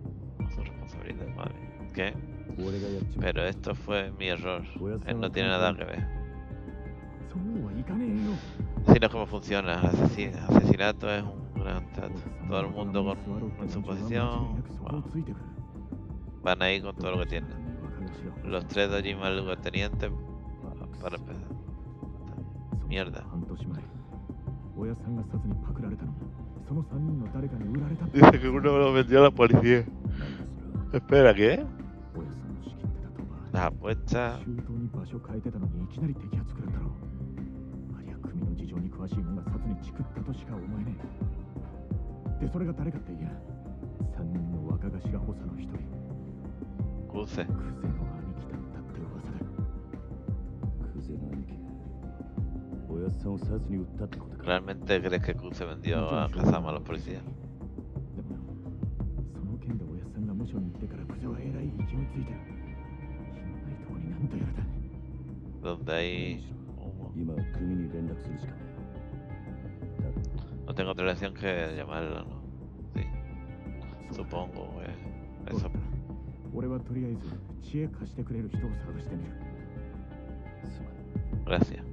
su responsabilidad, vale. ¿Qué? 俺がやっちまう Pero esto fue mi error. Él no tiene nada que ver. そうはいかねえよ Así no es como funciona. Asesinato es un gran trato. Todo el mundo con su posición. Wow. Van ahí con todo lo que tienen. Los 3 Dojima lugartenientes para empezar. Mierda. 半年前親さんが殺にパクられたのもその3人の誰かに売られたって Dice que uno lo vendió a la policía. Espera, ¿qué? 親さんの仕切ってた賭場 Las apuestas. 周到に場所変えてたのにいきなり摘発くるんだろうありゃ組の事情に詳しい者が殺にチクったとしか思えねえでそれが誰かっていや3人の若頭補佐の一人 Cuse. クゼの兄貴だったって噂だクゼの兄貴親さんを殺に売ったってことか ¿Realmente crees que Cuse vendió a Kazama a los policías? でもその件で親さんが無所に行ってからクゼはえらい勢いついてる火のないとこになんとやらだ Donde hay humo. 今は組に連絡するしかないだろ No tengo otra elección que llamarlo, ¿no? Sí. Supongo, eso. 俺はとりあえず知恵貸してくれる人を探してみるすまん Gracias.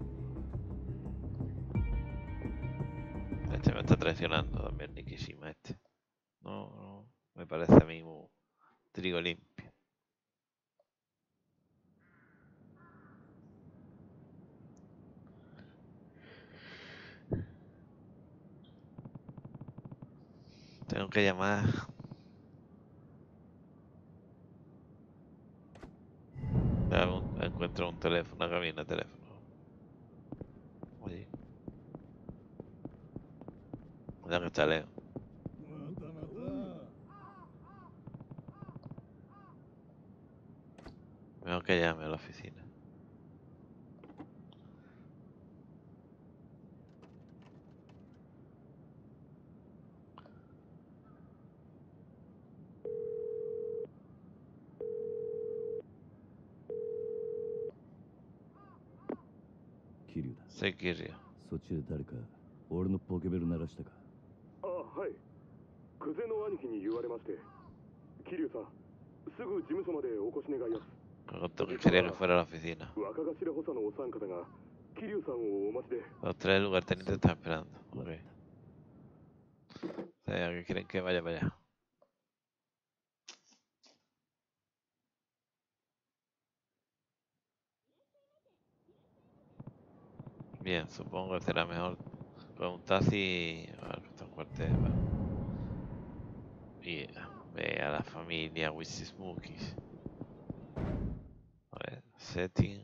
Este me está traicionando también, Nikishima, este. No, me parece a mí muy trigo limpio. Tengo que llamar. Encuentro un teléfono, una cabina de teléfono. Oye. Ya que está Leo. Mejor que llame a la oficina. Soy Kiryu. そっちで誰か俺のポケベル鳴らしたかあ、はい。クゼの兄貴に言われまして。桐生さん、すぐ事務所までお越し願います。 Me contó que quería que fuera a la oficina. 若頭補佐のお三方が桐生さんをお待ちで。 Los 3 lugartenientes están esperando. Ok. O sea, que quieren que vaya para allá. Bien, supongo que será mejor con un taxi a un cuartel. Y ve a la familia Wisismukis. A ver, setting.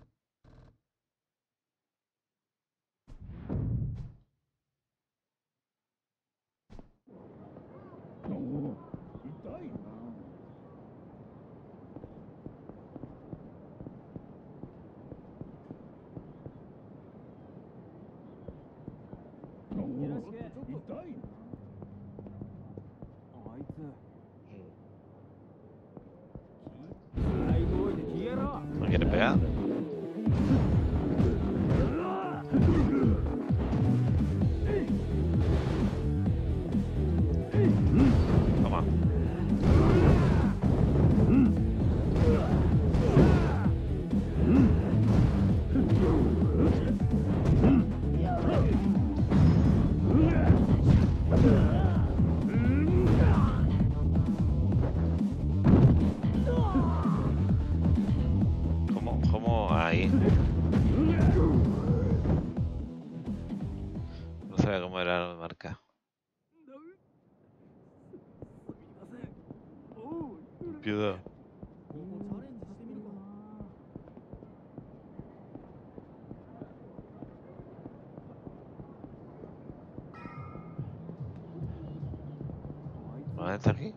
¿No quiere pegar? Toma. ¿Cómo ahí? No sabía cómo era la marca. Cuidado. ¿No está aquí?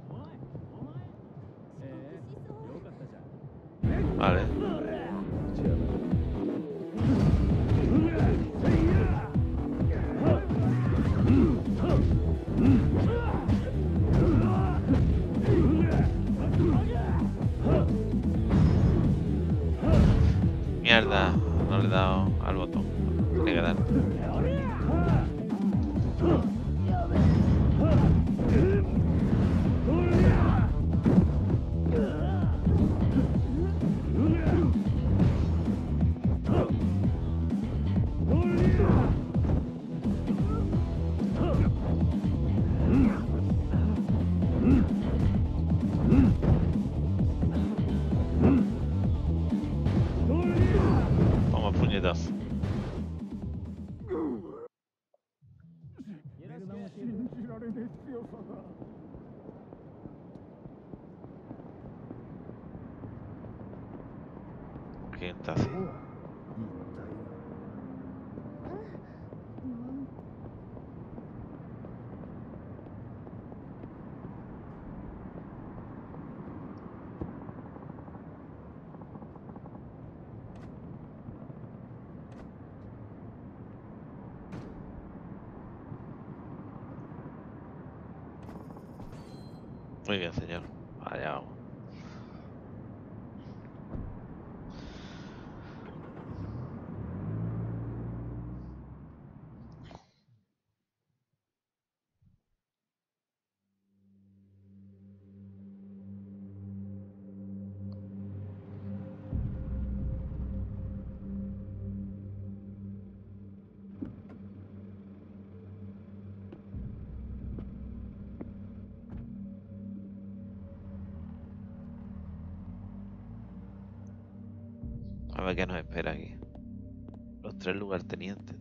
Vale. Mierda, no le he dado al botón. Tiene que dar. Toma puñetazo. ¿Quién está así? Muy bien, señor. Allá vamos. A ver qué nos espera aquí. Los 3 lugartenientes.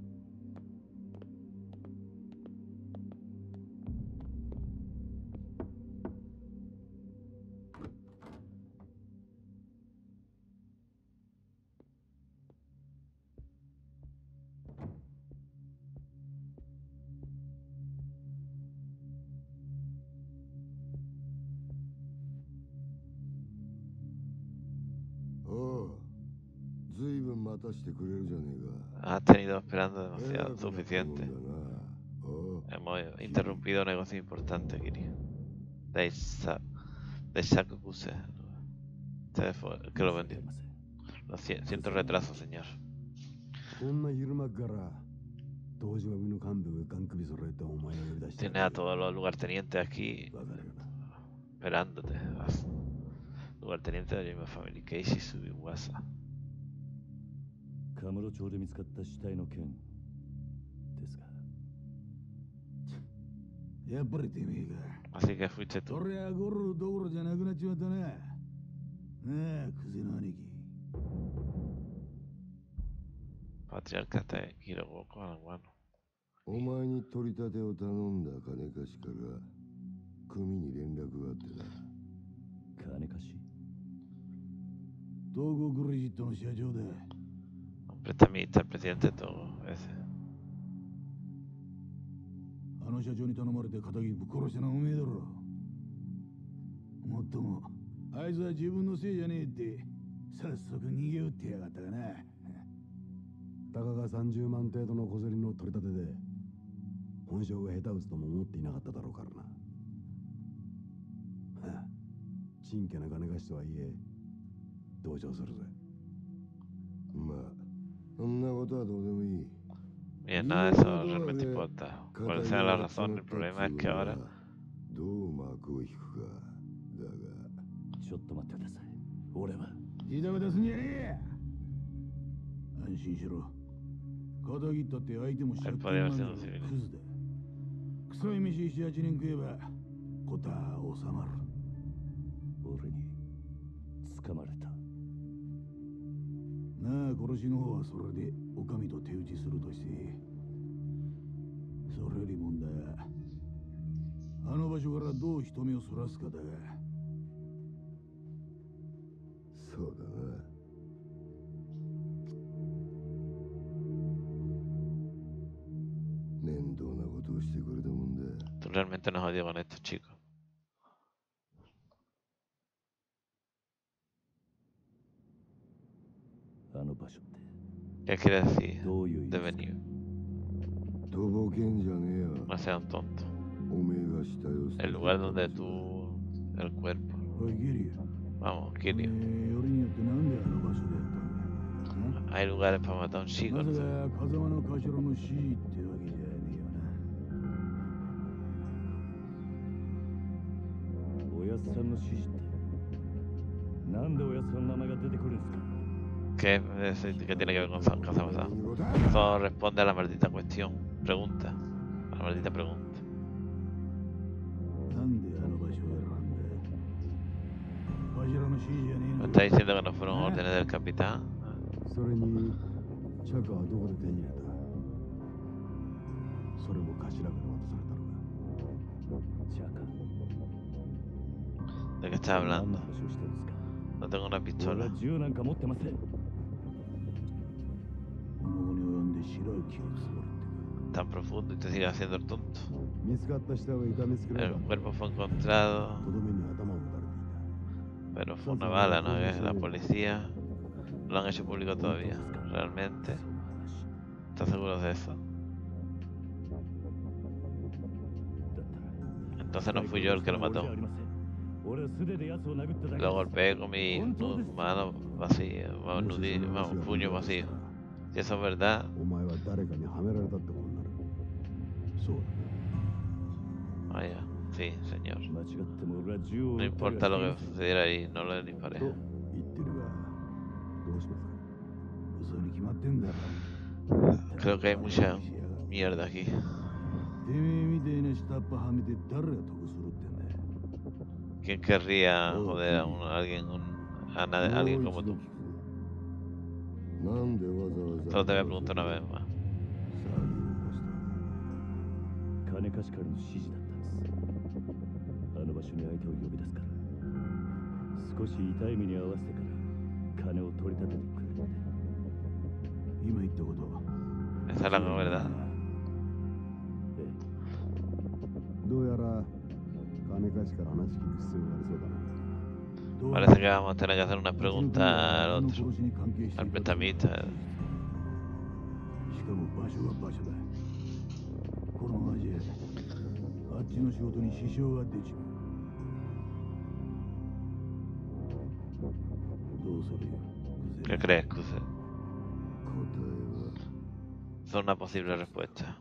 Has tenido esperando demasiado, suficiente. Hemos interrumpido negocios importantes, Kiri. De Shakuguse. Este fue el que lo vendió. Lo siento retraso, señor. Tienes a todos los lugartenientes aquí esperándote. Lugarteniente de la misma familia, Keishi Subiwasa. カムロ町で見つかった死体の件ですが。 やっぱりてめえか。 Así que fuiste tú. そりゃゴロどころじゃなくなっちまったな。なあ、クゼの兄貴。 Patriarca de Hirogoko Alawano. お前に取り立てを頼んだ金貸しから組に連絡があってな。 金貸し？ 東郷クレジットの社長だ。 Prestamista, el presidente de todo ese. あの社長に頼まれて仇ぶっ殺したのはおめえだろ。もっとも、あいつは自分のせいじゃねえって早速逃げ打ってやがったがな。 たかが30万程度の小銭の取り立てで本性が下手打つとも思っていなかっただろうからな。はあ、ちんけな金貸しとはいえ同情するぜ。 まあ、そんなことはどうでもいい。 Bien, nada de eso realmente importa. Cuál sea la razón, el problema es que ahora. どう幕を引くか。だが。 ちょっと待ってください。俺は。 いたばたすんじゃねえ。安心しろ。仇ったって相手も借金なんだからクズだ。臭い飯7、8年食えばことは収まる。 俺に捕まれた。 なあ、殺しの方はそれでお上と手打ちするとして、それより問題はあの場所からどう人目をそらすかだが。 そうだな。面倒なことをしてくれたもんだ。 Tú realmente nos odias con estos chicos. ¿Qué quiere decir? Devenido. No sea un tonto. El lugar donde tú... el cuerpo. Vamos, Kiryu. Hay lugares para matar a un chico, no sé. ¿Qué tiene que ver con Kazama-san? Eso responde a la maldita cuestión. Pregunta. A la maldita pregunta. なんであの場 ¿Me está diciendo que no fueron órdenes del capitán? それにチャカはどこで手に入れた？それも頭から渡されたのか？チャカ。 ¿De qué estás hablando? No tengo una pistola. 俺は銃なんか持ってません。 Tan profundo y te sigue haciendo el tonto. 見つかった下は痛めつけられ El た。 cuerpo fue encontrado, とどめに頭を打たれていた。 pero fue una bala, ¿no? Que la policía no lo han hecho público todavía. ¿Realmente? ¿Estás seguro de eso? Entonces no fui yo el que lo mató. Lo golpeé con mi mano vacía, puño vacío. Si eso es verdad, お前は誰かにはめられたってことになる。そうだ。 vaya, sí, señor. 間違っても俺は銃を No 撃ってる importa lo que sucediera ahí, no le disparé. と言ってるが、どうしますか？嘘に決まってんだろ。 Creo que hay mucha mierda aquí. てめえみたいな下っ端はめて誰が得するってんだよ。 ¿Quién querría joder a alguien como tú? なんでわざわざ Solo te voy a preguntar una vez más. 金貸しからの指示だったんです。あの場所に相手を呼び出すから、少し痛い目に合わせてから金を取り立ててくれって。 今言ったこと。 Esa es la verdad. どうやら金貸しから話聞く必要がありそうだな。 Parece que vamos a tener que hacer unas preguntas al otro, al prestamista. しかも場所は場所だ。このままじゃあっちの仕事に支障が出ちまう。どうするよ。 ¿Qué crees, Cuse? Son una posible respuesta.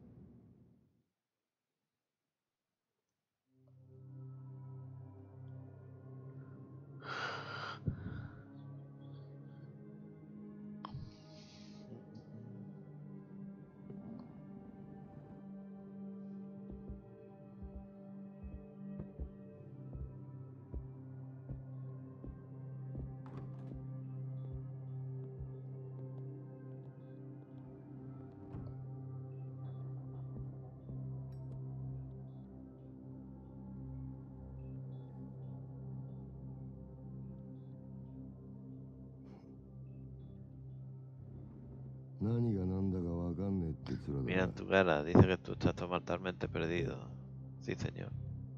Mira en tu cara, dice que tú estás totalmente perdido. Sí, señor.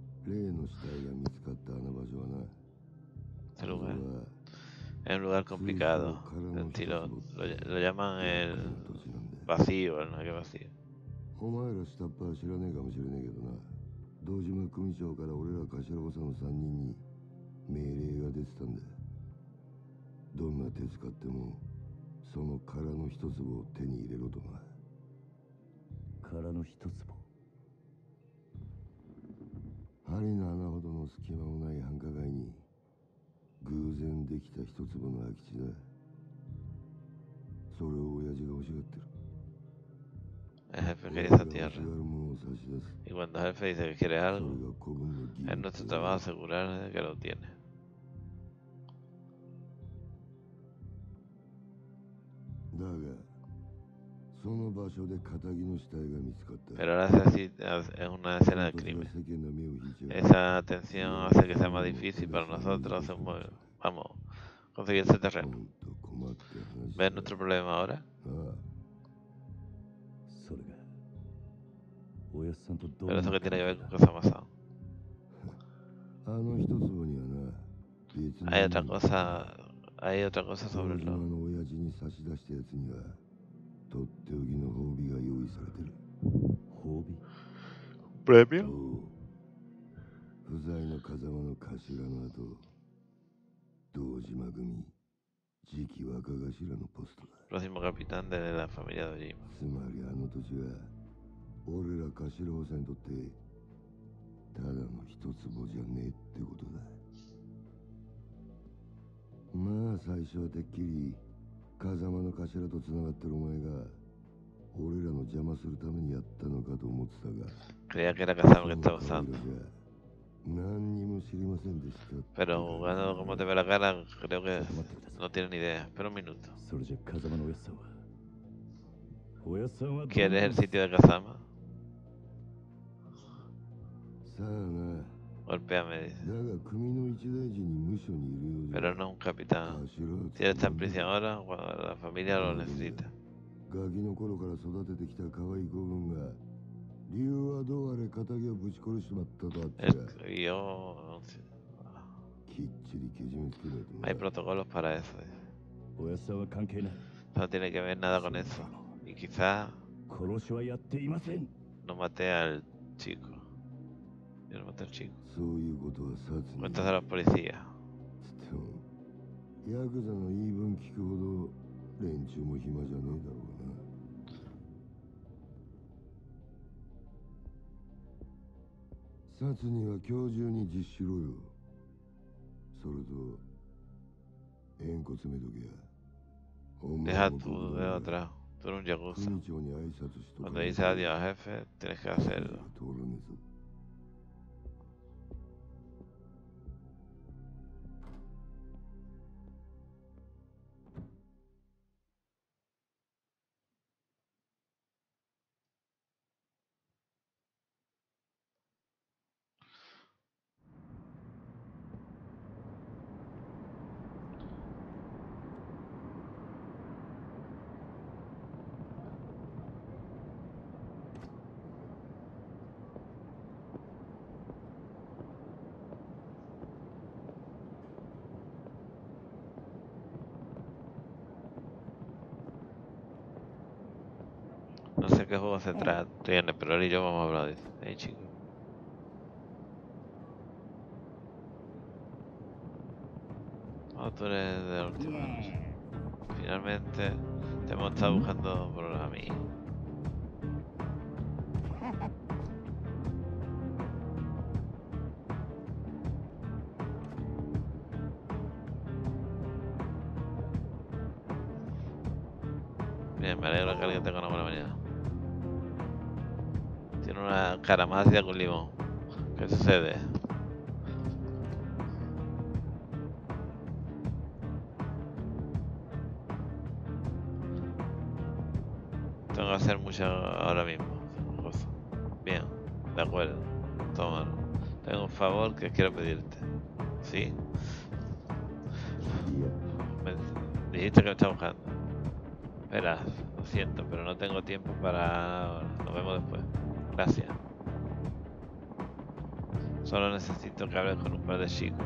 Este lugar es un lugar complicado. El estilo, lo llaman el vacío, el no que vacío. お前ら下っ端は知らねえかもしれねえけどな、堂島組長から俺ら頭補佐の3人に命令が出てたんだ。どんな手使ってもその殻の一粒を手に入れろとな。 殻の一粒。 針の穴ほどの隙間もない繁華街に偶然できた一粒の空き地だ。それを親父が欲しがってる。 El jefe quiere esa tierra. Y cuando el jefe dice que quiere algo, es nuestro trabajo asegurar que lo tiene. Pero ahora es una escena de crimen. Esa atención hace que sea más difícil para nosotros vamos, conseguir ese terreno. ¿Ves nuestro problema ahora? Pero eso que tiene que ver con cosas pasadas. Hay otra cosa sobre el lobo. ¿Premio? Próximo capitán de la familia de Ojima. 俺ら頭補佐にとってただの一坪じゃねえってことだ。まあ最初はてっきり風間の頭とつながってるお前が俺らの邪魔するためにやったのかと思ってたが、 creía que era Kazama que estaba usando. 何にも Pero jugando como te ve la cara, creo que no tiene ni idea. Espera un minuto. ¿Quieres el sitio de Kazama? Golpéame, dice. Pero no es un capitán. Si él está en prisión ahora, cuando la familia lo necesita. Escribió... Hay protocolos para eso. No tiene que ver nada con eso. Y quizás no maté al chico. Yo no maté al chico. Cuentas a los policías. Deja tu dedo atrás. Tú eres un yakuza. Cuando dices adiós, jefe, tienes que hacerlo. No sé qué juego se tiene, pero él y yo vamos a hablar de eso. Hey, chico. Oh, tú eres de la última noche. Finalmente te hemos estado buscando por a mí. Bien, me alegro que alguien tenga una buena mañana. Tiene una cara más ácida que un limón. ¿Qué sucede? Tengo que hacer mucho ahora mismo. Cosas. Bien, de acuerdo. Toma. Tengo un favor que quiero pedirte. ¿Sí? Me dijiste que me estás buscando. Espera, lo siento, pero no tengo tiempo para ahora. Nos vemos después. Gracias. Solo necesito que hables con un par de chicos.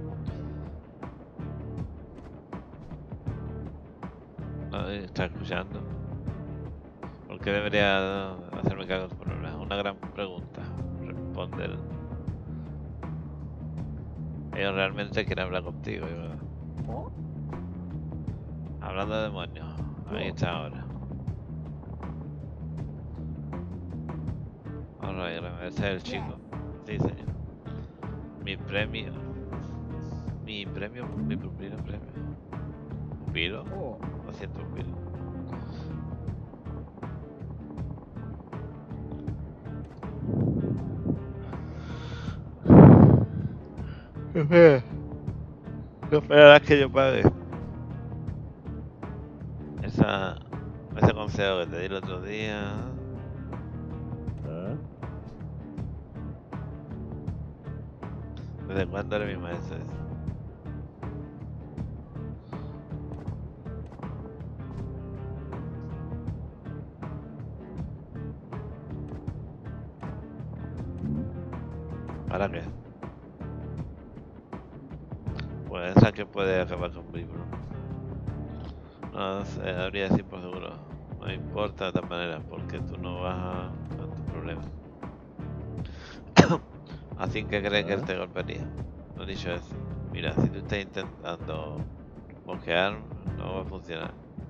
¿Estás escuchando? ¿Por qué debería hacerme cargo de tu problema? Una gran pregunta. Responder. Ellos realmente quieren hablar contigo, ¿verdad? Hablando de demonios. Ahí está ahora. Alright, este es el chico. Sí, señor. Mi premio. Mi premio. Mi pupilo premio. ¿Pupilo? Lo siento, pupilo. No esperarás que yo pague. Ese consejo que te di el otro día. ¿Desde cuándo eres mi maestro? ¿Para qué? Pues esa que puede acabar con un libro. No sé, habría decir por seguro. No importa de todas maneras, porque tú no vas a tu problema. Así que cree que él te golpearía. No he dicho eso. Mira, si tú estás intentando mosquear, no va a funcionar.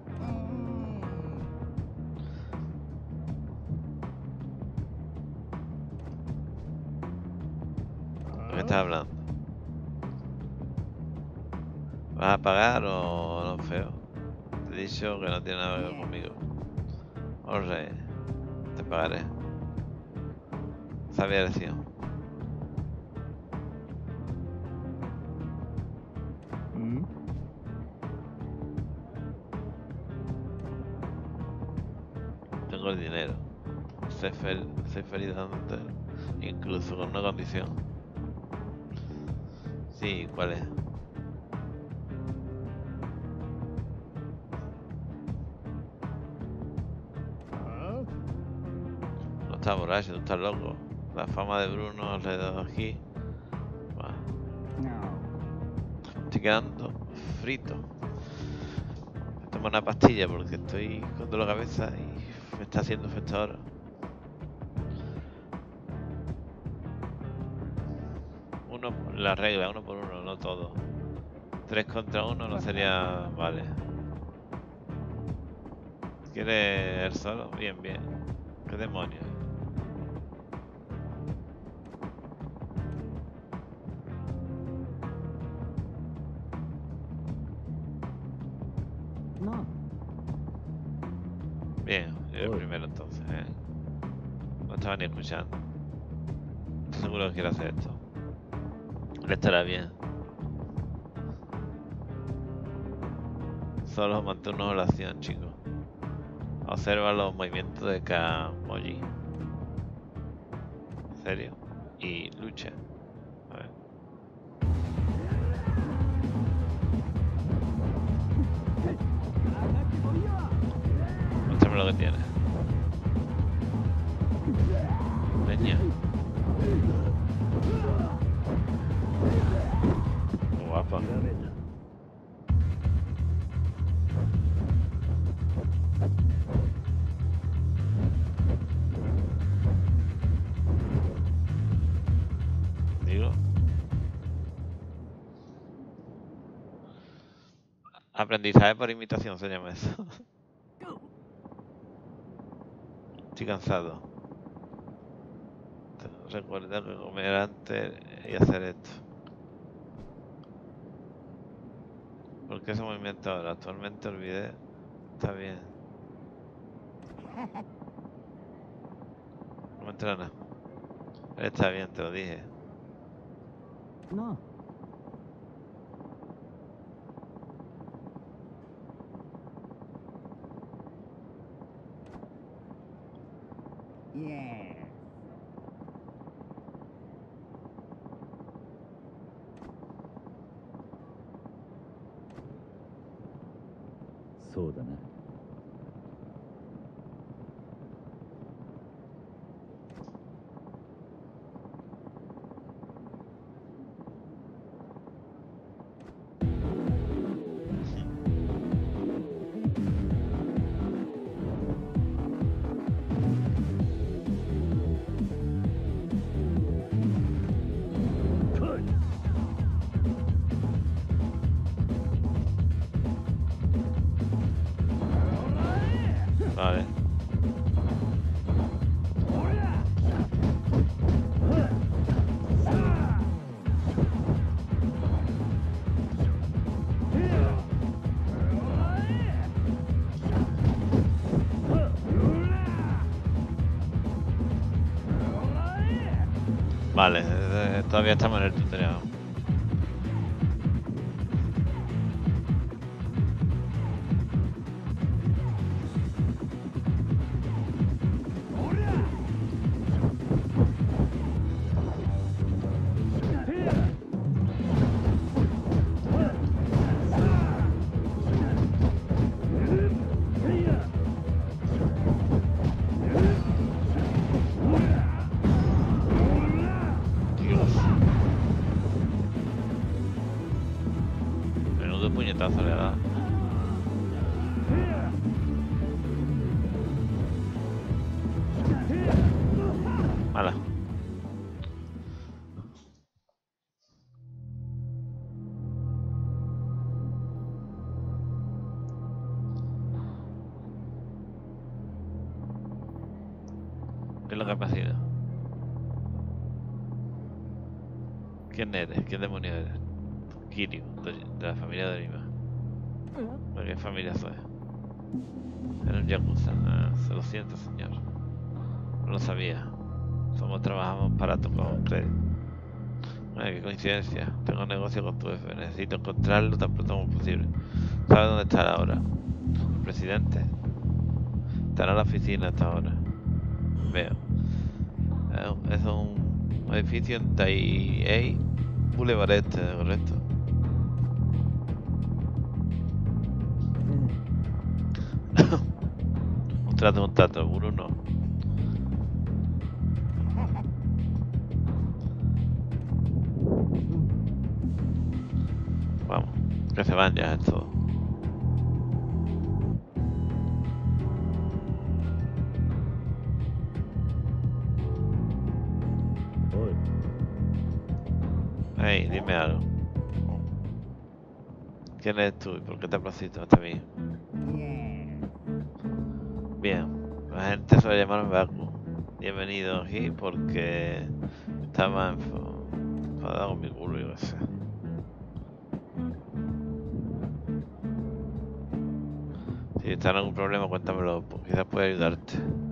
¿De qué estás hablando? ¿Vas a pagar o no, feo? Te he dicho que no tiene nada que ver conmigo. Alright, te pagaré. Sabía decir. tengo el dinero. Soy feliz dándote, incluso con una condición. Sí, ¿cuál es? No estás borracho, tú estás loco. La fama de Bruno alrededor aquí. Estoy quedando frito. Me tomo una pastilla porque estoy con dolor de cabeza y me está haciendo efecto ahora. La regla, 1 por 1, no todo. 3 contra 1 no sería... Vale. ¿Quiere él solo? Bien, bien. ¿Qué demonios? No. Bien, yo el primero entonces, No estaba ni escuchando. Seguro que quiere hacer esto. Le estará bien. Solo mantén una oración, chicos. Observa los movimientos de cada emoji. ¿En serio? Y lucha. A ver. Muéstrame lo que tiene. Leña. Guapa. Digo. Aprendizaje por imitación se llama eso. Estoy cansado. Recuerda que comer antes y hacer esto. ¿Por qué ese movimiento ahora? Actualmente olvidé. Está bien. No me entra nada. Está bien, te lo dije. No. Yeah. そうだな。 Vale. Vale, todavía estamos en el tutorial. Menudo puñetazo le da. Mala. ¿Qué es lo que ha pasado? ¿Quién eres? ¿Qué demonio eres? Kiryu, de la familia de Rima. ¿De qué familia soy? Era un yakuza. Se lo siento, señor. No lo sabía. Trabajamos para tu crédito. Qué coincidencia. Tengo negocio con tu jefe. Necesito encontrarlo tan pronto como posible. ¿Sabes dónde está ahora? ¿El presidente? Estará en la oficina hasta ahora. Veo. Es un edificio en Tai Boulevard Este, correcto. Un trato, Bruno. Vamos, que se van ya esto. Hey, dime algo. ¿Quién eres tú y por qué te aplacido hasta mí? Bien, la gente suele llamarme Baku. Bienvenido aquí porque estaba enfadado con mi culo y no sé. Si está en algún problema, cuéntamelo, pues quizás pueda ayudarte.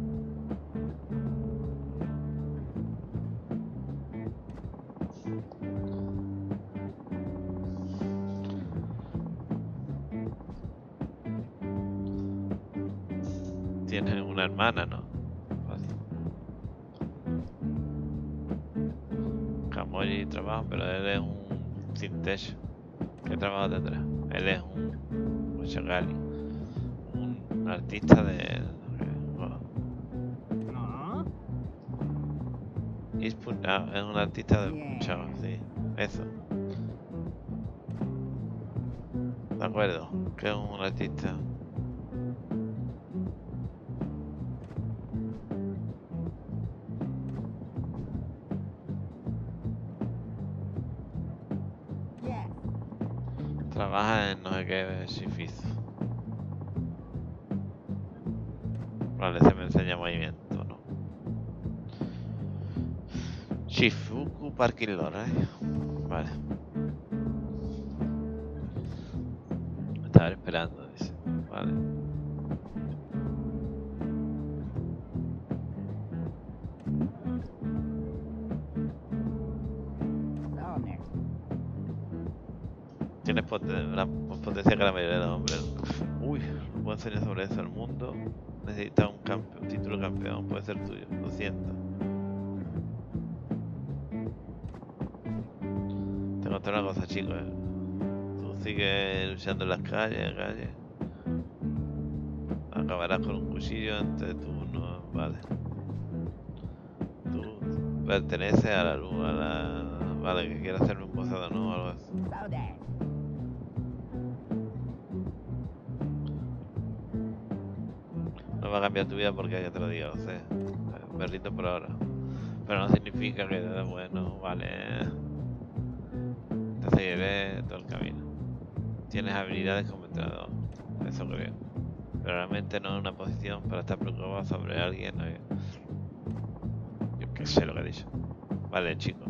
Tienes una hermana, ¿no? Vale. Kamori trabaja, pero él es un sin techo. ¿Qué trabajo tendrá? Él es un shagali, un artista de... Es un artista de chavo, sí. Eso. De acuerdo, que es un artista. Trabaja en no sé qué Shifizu. Vale, se me enseña movimiento, ¿no? Shifuku Parking Lot, ¿eh? Vale. Me estaba esperando, dice. Vale. Tienes potencia que la mayoría de los hombres. Uy, no puedo enseñar sobre eso al mundo. Necesitas un título de campeón, puede ser tuyo. Lo siento. Te conté una cosa, chicos. Tú sigues luchando en las calles. Acabarás con un cuchillo antes de turno, vale. Tú perteneces a la luz, Vale, que quieras hacerme un posado, ¿no? O algo así. No va a cambiar tu vida porque ya te lo digo, o sea, me rindo por ahora. Pero no significa que, bueno, vale. Te seguiré todo el camino. Tienes habilidades como entrenador, eso creo. Pero realmente no es una posición para estar preocupado sobre alguien. Yo qué sé lo que he dicho. Vale, chico.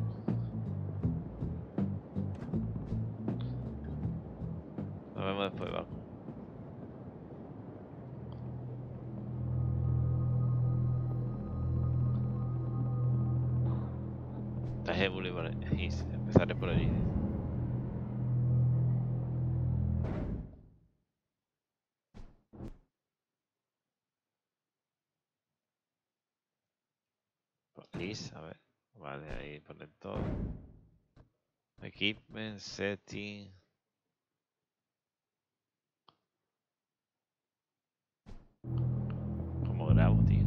Nos vemos después, Baku. Tai Boulevard, empezaré por allí. Liz, a ver. Vale, ahí ponen todo. Equipment, setting. ¿Cómo grabo, tío?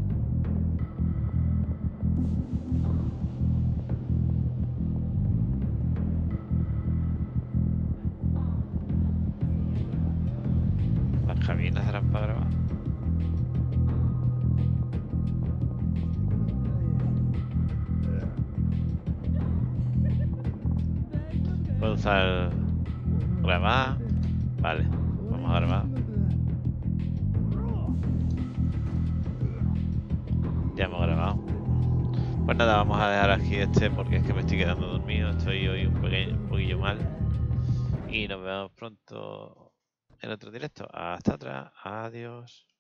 Las cabinas serán para grabar. Puedo usar grabar. Vale, vamos a grabar. Ya hemos grabado. Pues nada, vamos a dejar aquí porque es que me estoy quedando dormido. Estoy hoy un poquillo mal. Y nos vemos pronto en otro directo. Hasta atrás. Adiós.